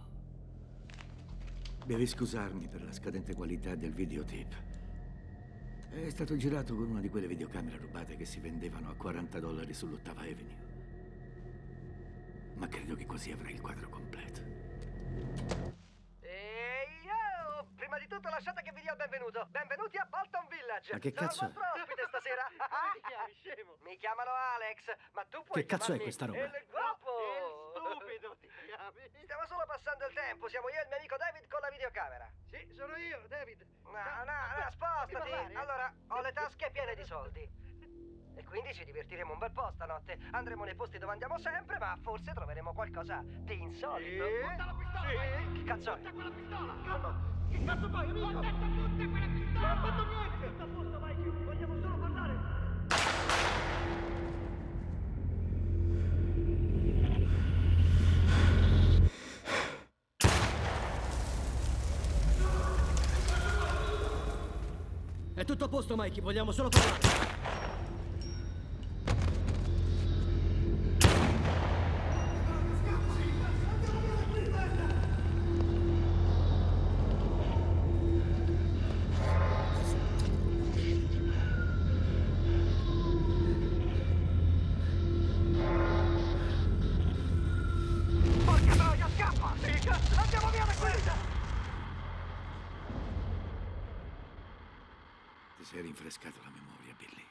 Speaker 4: Devi scusarmi per la scadente qualità del videotape. È stato girato con una di quelle videocamere rubate che si vendevano a quaranta dollari sull'Ottava Avenue. Ma credo che così avrai il quadro completo.
Speaker 8: innanzitutto lasciate che vi dia il benvenuto. Benvenuti a Bolton Village.
Speaker 3: Ma che
Speaker 8: Sono
Speaker 3: cazzo è?
Speaker 8: il vostro ospite stasera. Come ti chiami, scemo? Mi chiamano Alex, ma tu puoi
Speaker 3: Che cazzo è
Speaker 8: chiamarmi
Speaker 3: questa roba?
Speaker 8: Il guapo. Il stupido ti chiami. Stiamo solo passando il tempo. Siamo io e il mio amico David con la videocamera. Sì, sono io, David. No, no, no, spostati. Allora, ho le tasche piene di soldi. E quindi ci divertiremo un bel po' stanotte. Andremo nei posti dove andiamo sempre, ma forse troveremo qualcosa di insolito. Sì. Butta la pistola! Sì. Che cazzo è? Butta quella pistola! Calma! Che cazzo fai, amico? Ho detto butta quella pistola! Non ho fatto niente! Sta a posto, Mike! Vogliamo solo parlare!
Speaker 6: È tutto a posto, Mikey, vogliamo solo parlare.
Speaker 8: Porca troia, scappa! Figa! Andiamo via da qui!
Speaker 4: Ti sei rinfrescato la memoria, Billy.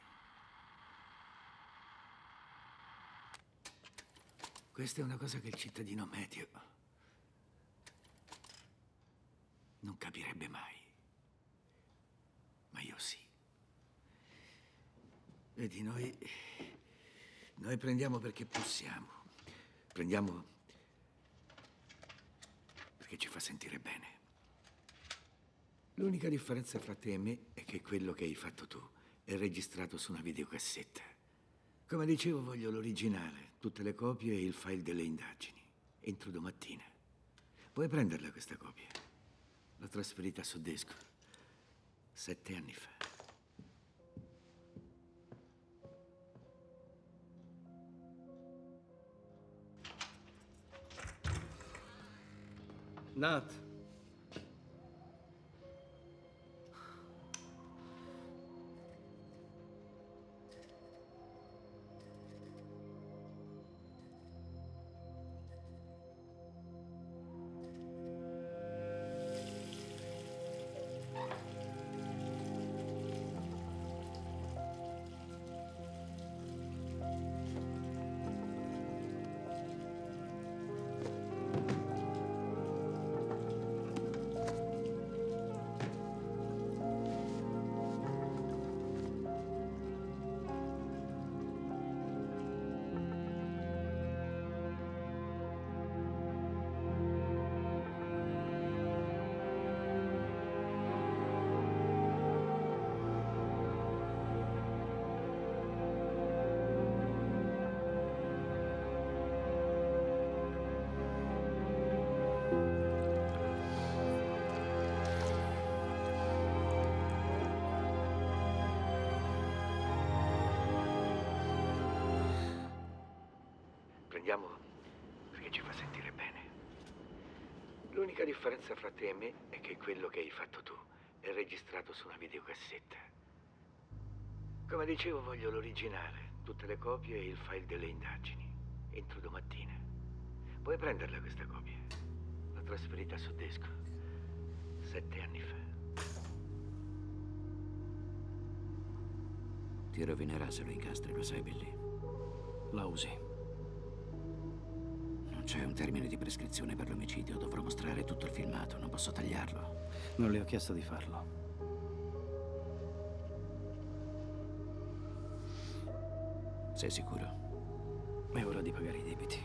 Speaker 4: Questa è una cosa che il cittadino medio non capirebbe mai. Ma io sì. Vedi, noi... Noi prendiamo perché possiamo. Prendiamo perché ci fa sentire bene. L'unica differenza fra te e me è che quello che hai fatto tu è registrato su una videocassetta. Come dicevo, voglio l'originale, tutte le copie e il file delle indagini. Entro domattina. Puoi prenderla questa copia. L'ho trasferita su disco. Sette anni fa.
Speaker 3: Nat.
Speaker 4: Prendiamo perché ci fa sentire bene. L'unica differenza fra te e me è che quello che hai fatto tu è registrato su una videocassetta. Come dicevo, voglio l'originale, tutte le copie e il file delle indagini. Entro domattina. Puoi prenderla questa copia. L'ho trasferita su disco. Sette anni fa.
Speaker 2: Ti rovinerà se lo incastri, lo sai, Billy?
Speaker 3: La usi.
Speaker 2: Non c'è un termine di prescrizione per l'omicidio. Dovrò mostrare tutto il filmato, non posso tagliarlo.
Speaker 3: Non le ho chiesto di farlo.
Speaker 2: Sei sicuro?
Speaker 3: È ora di pagare i debiti.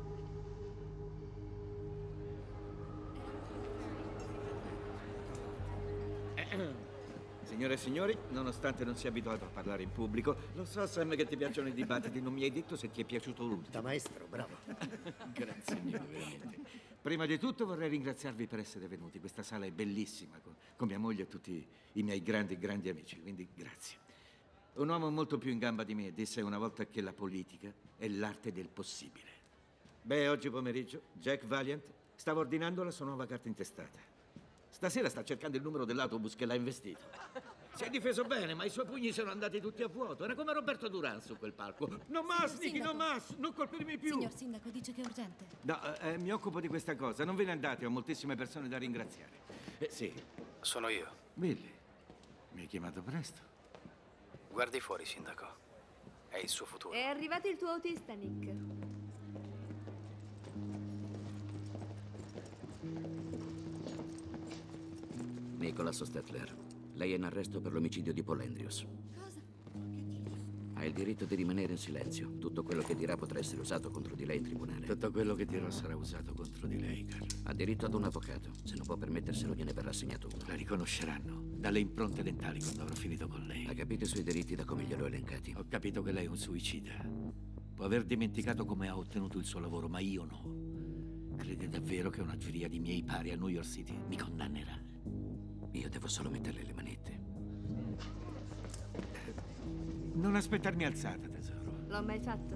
Speaker 4: Signore e signori, nonostante non sia abituato a parlare in pubblico, lo so, Sam, che ti piacciono i dibattiti. Non mi hai detto se ti è piaciuto l'ultimo.
Speaker 10: Da maestro, bravo.
Speaker 4: Grazie mille, veramente. Prima di tutto vorrei ringraziarvi per essere venuti. Questa sala è bellissima, con, con mia moglie e tutti i miei grandi, grandi amici, quindi grazie. Un uomo molto più in gamba di me disse una volta che la politica è l'arte del possibile. Beh, oggi pomeriggio Jack Valiant stava ordinando la sua nuova carta intestata. Stasera sta cercando il numero dell'autobus che l'ha investito. Si è difeso bene, ma i suoi pugni sono andati tutti a vuoto. Era come Roberto Duran su quel palco. Non mas, Nicky, non mas! Non colpirmi più!
Speaker 12: Signor Sindaco, dice che è urgente.
Speaker 4: No, eh, mi occupo di questa cosa. Non ve ne andate, ho moltissime persone da ringraziare. Eh, sì.
Speaker 14: Sono io.
Speaker 4: Billy, mi hai chiamato presto.
Speaker 14: Guardi fuori, Sindaco. È il suo futuro.
Speaker 16: È arrivato il tuo autista, Nick.
Speaker 2: Nicholas Stetler, lei è in arresto per l'omicidio di Paul Andrews.
Speaker 16: Cosa?
Speaker 2: Ha il diritto di rimanere in silenzio. Tutto quello che dirà potrà essere usato contro di lei in tribunale.
Speaker 4: Tutto quello che dirò sarà usato contro di lei, Carl.
Speaker 2: Ha diritto ad un avvocato. Se non può permetterselo, gliene verrà assegnato uno.
Speaker 4: La riconosceranno dalle impronte dentali quando avrò finito con lei.
Speaker 2: Ha capito i suoi diritti da come glielo ho elencati?
Speaker 4: Ho capito che lei è un suicida. Può aver dimenticato come ha ottenuto il suo lavoro, ma io no. Crede davvero che una giuria di miei pari a New York City mi condannerà?
Speaker 2: Io devo solo metterle le manette.
Speaker 4: Non aspettarmi alzata, tesoro.
Speaker 16: L'ho mai fatto?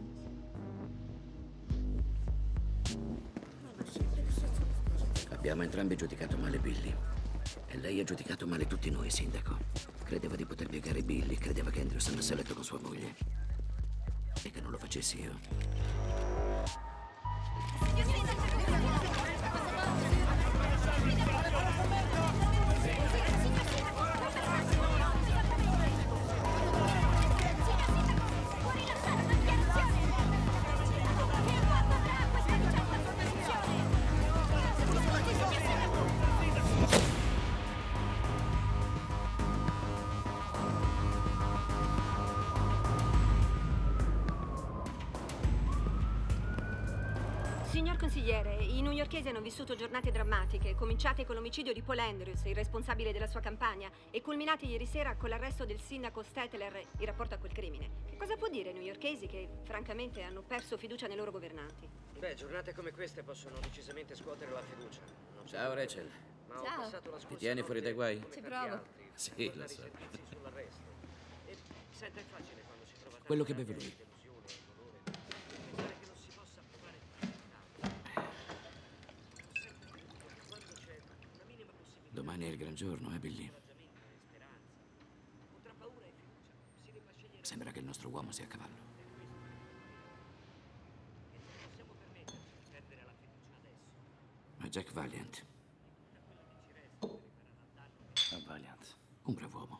Speaker 2: Abbiamo entrambi giudicato male Billy. E lei ha giudicato male tutti noi, Sindaco. Credeva di poter piegare Billy, credeva che Andrews andasse a letto con sua moglie. E che non lo facessi io.
Speaker 21: Signor consigliere, i newyorkesi hanno vissuto giornate drammatiche, cominciate con l'omicidio di Paul Andrews, il responsabile della sua campagna, e culminate ieri sera con l'arresto del sindaco Stetler in rapporto a quel crimine. Che cosa può dire ai newyorkesi che, francamente, hanno perso fiducia nei loro governanti?
Speaker 3: Beh, giornate come queste possono decisamente scuotere la fiducia. Non
Speaker 2: Ciao, Rachel.
Speaker 3: Ma ho
Speaker 16: Ciao.
Speaker 3: passato la scorsa
Speaker 2: Ti tieni fuori dai guai?
Speaker 3: notte
Speaker 16: Ci
Speaker 3: come
Speaker 16: provo.
Speaker 3: tanti altri,
Speaker 2: Sì,
Speaker 3: guardare
Speaker 2: lo
Speaker 3: i
Speaker 2: so.
Speaker 3: servizi sull'arresto. E senta, è facile quando si trova
Speaker 2: Quello che
Speaker 3: tanta
Speaker 2: beve lui.
Speaker 3: delusione e dolore, pensare che non si possa provare nient'altro. Ho sempre creduto che quando c'è una minima possibilità
Speaker 2: Domani è il gran giorno, eh, Billy?
Speaker 3: di speranza, o tra paura e fiducia, si debba scegliere
Speaker 2: Sembra che il nostro uomo sia a cavallo.
Speaker 3: e non possiamo permetterci di perdere la fiducia adesso.
Speaker 2: Ma Jack Valiant,
Speaker 14: A Valiant.
Speaker 2: un bravo uomo.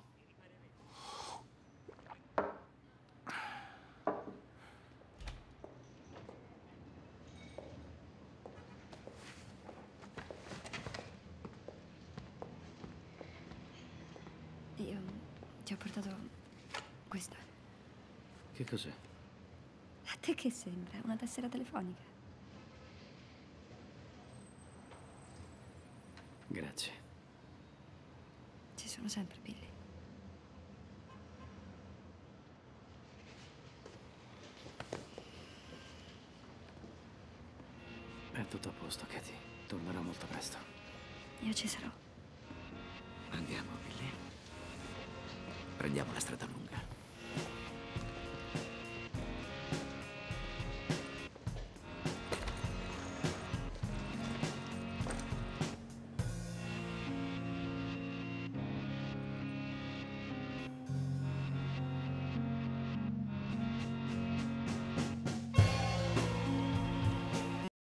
Speaker 9: Io ti ho portato questa.
Speaker 2: Che cos'è?
Speaker 9: A te che sembra? Una tessera telefonica.
Speaker 20: Grazie.
Speaker 9: Ci sono sempre, Billy.
Speaker 20: È tutto a posto, Katie. Tornerò molto presto.
Speaker 9: Io ci sarò.
Speaker 2: Andiamo, Billy. Prendiamo la strada lunga.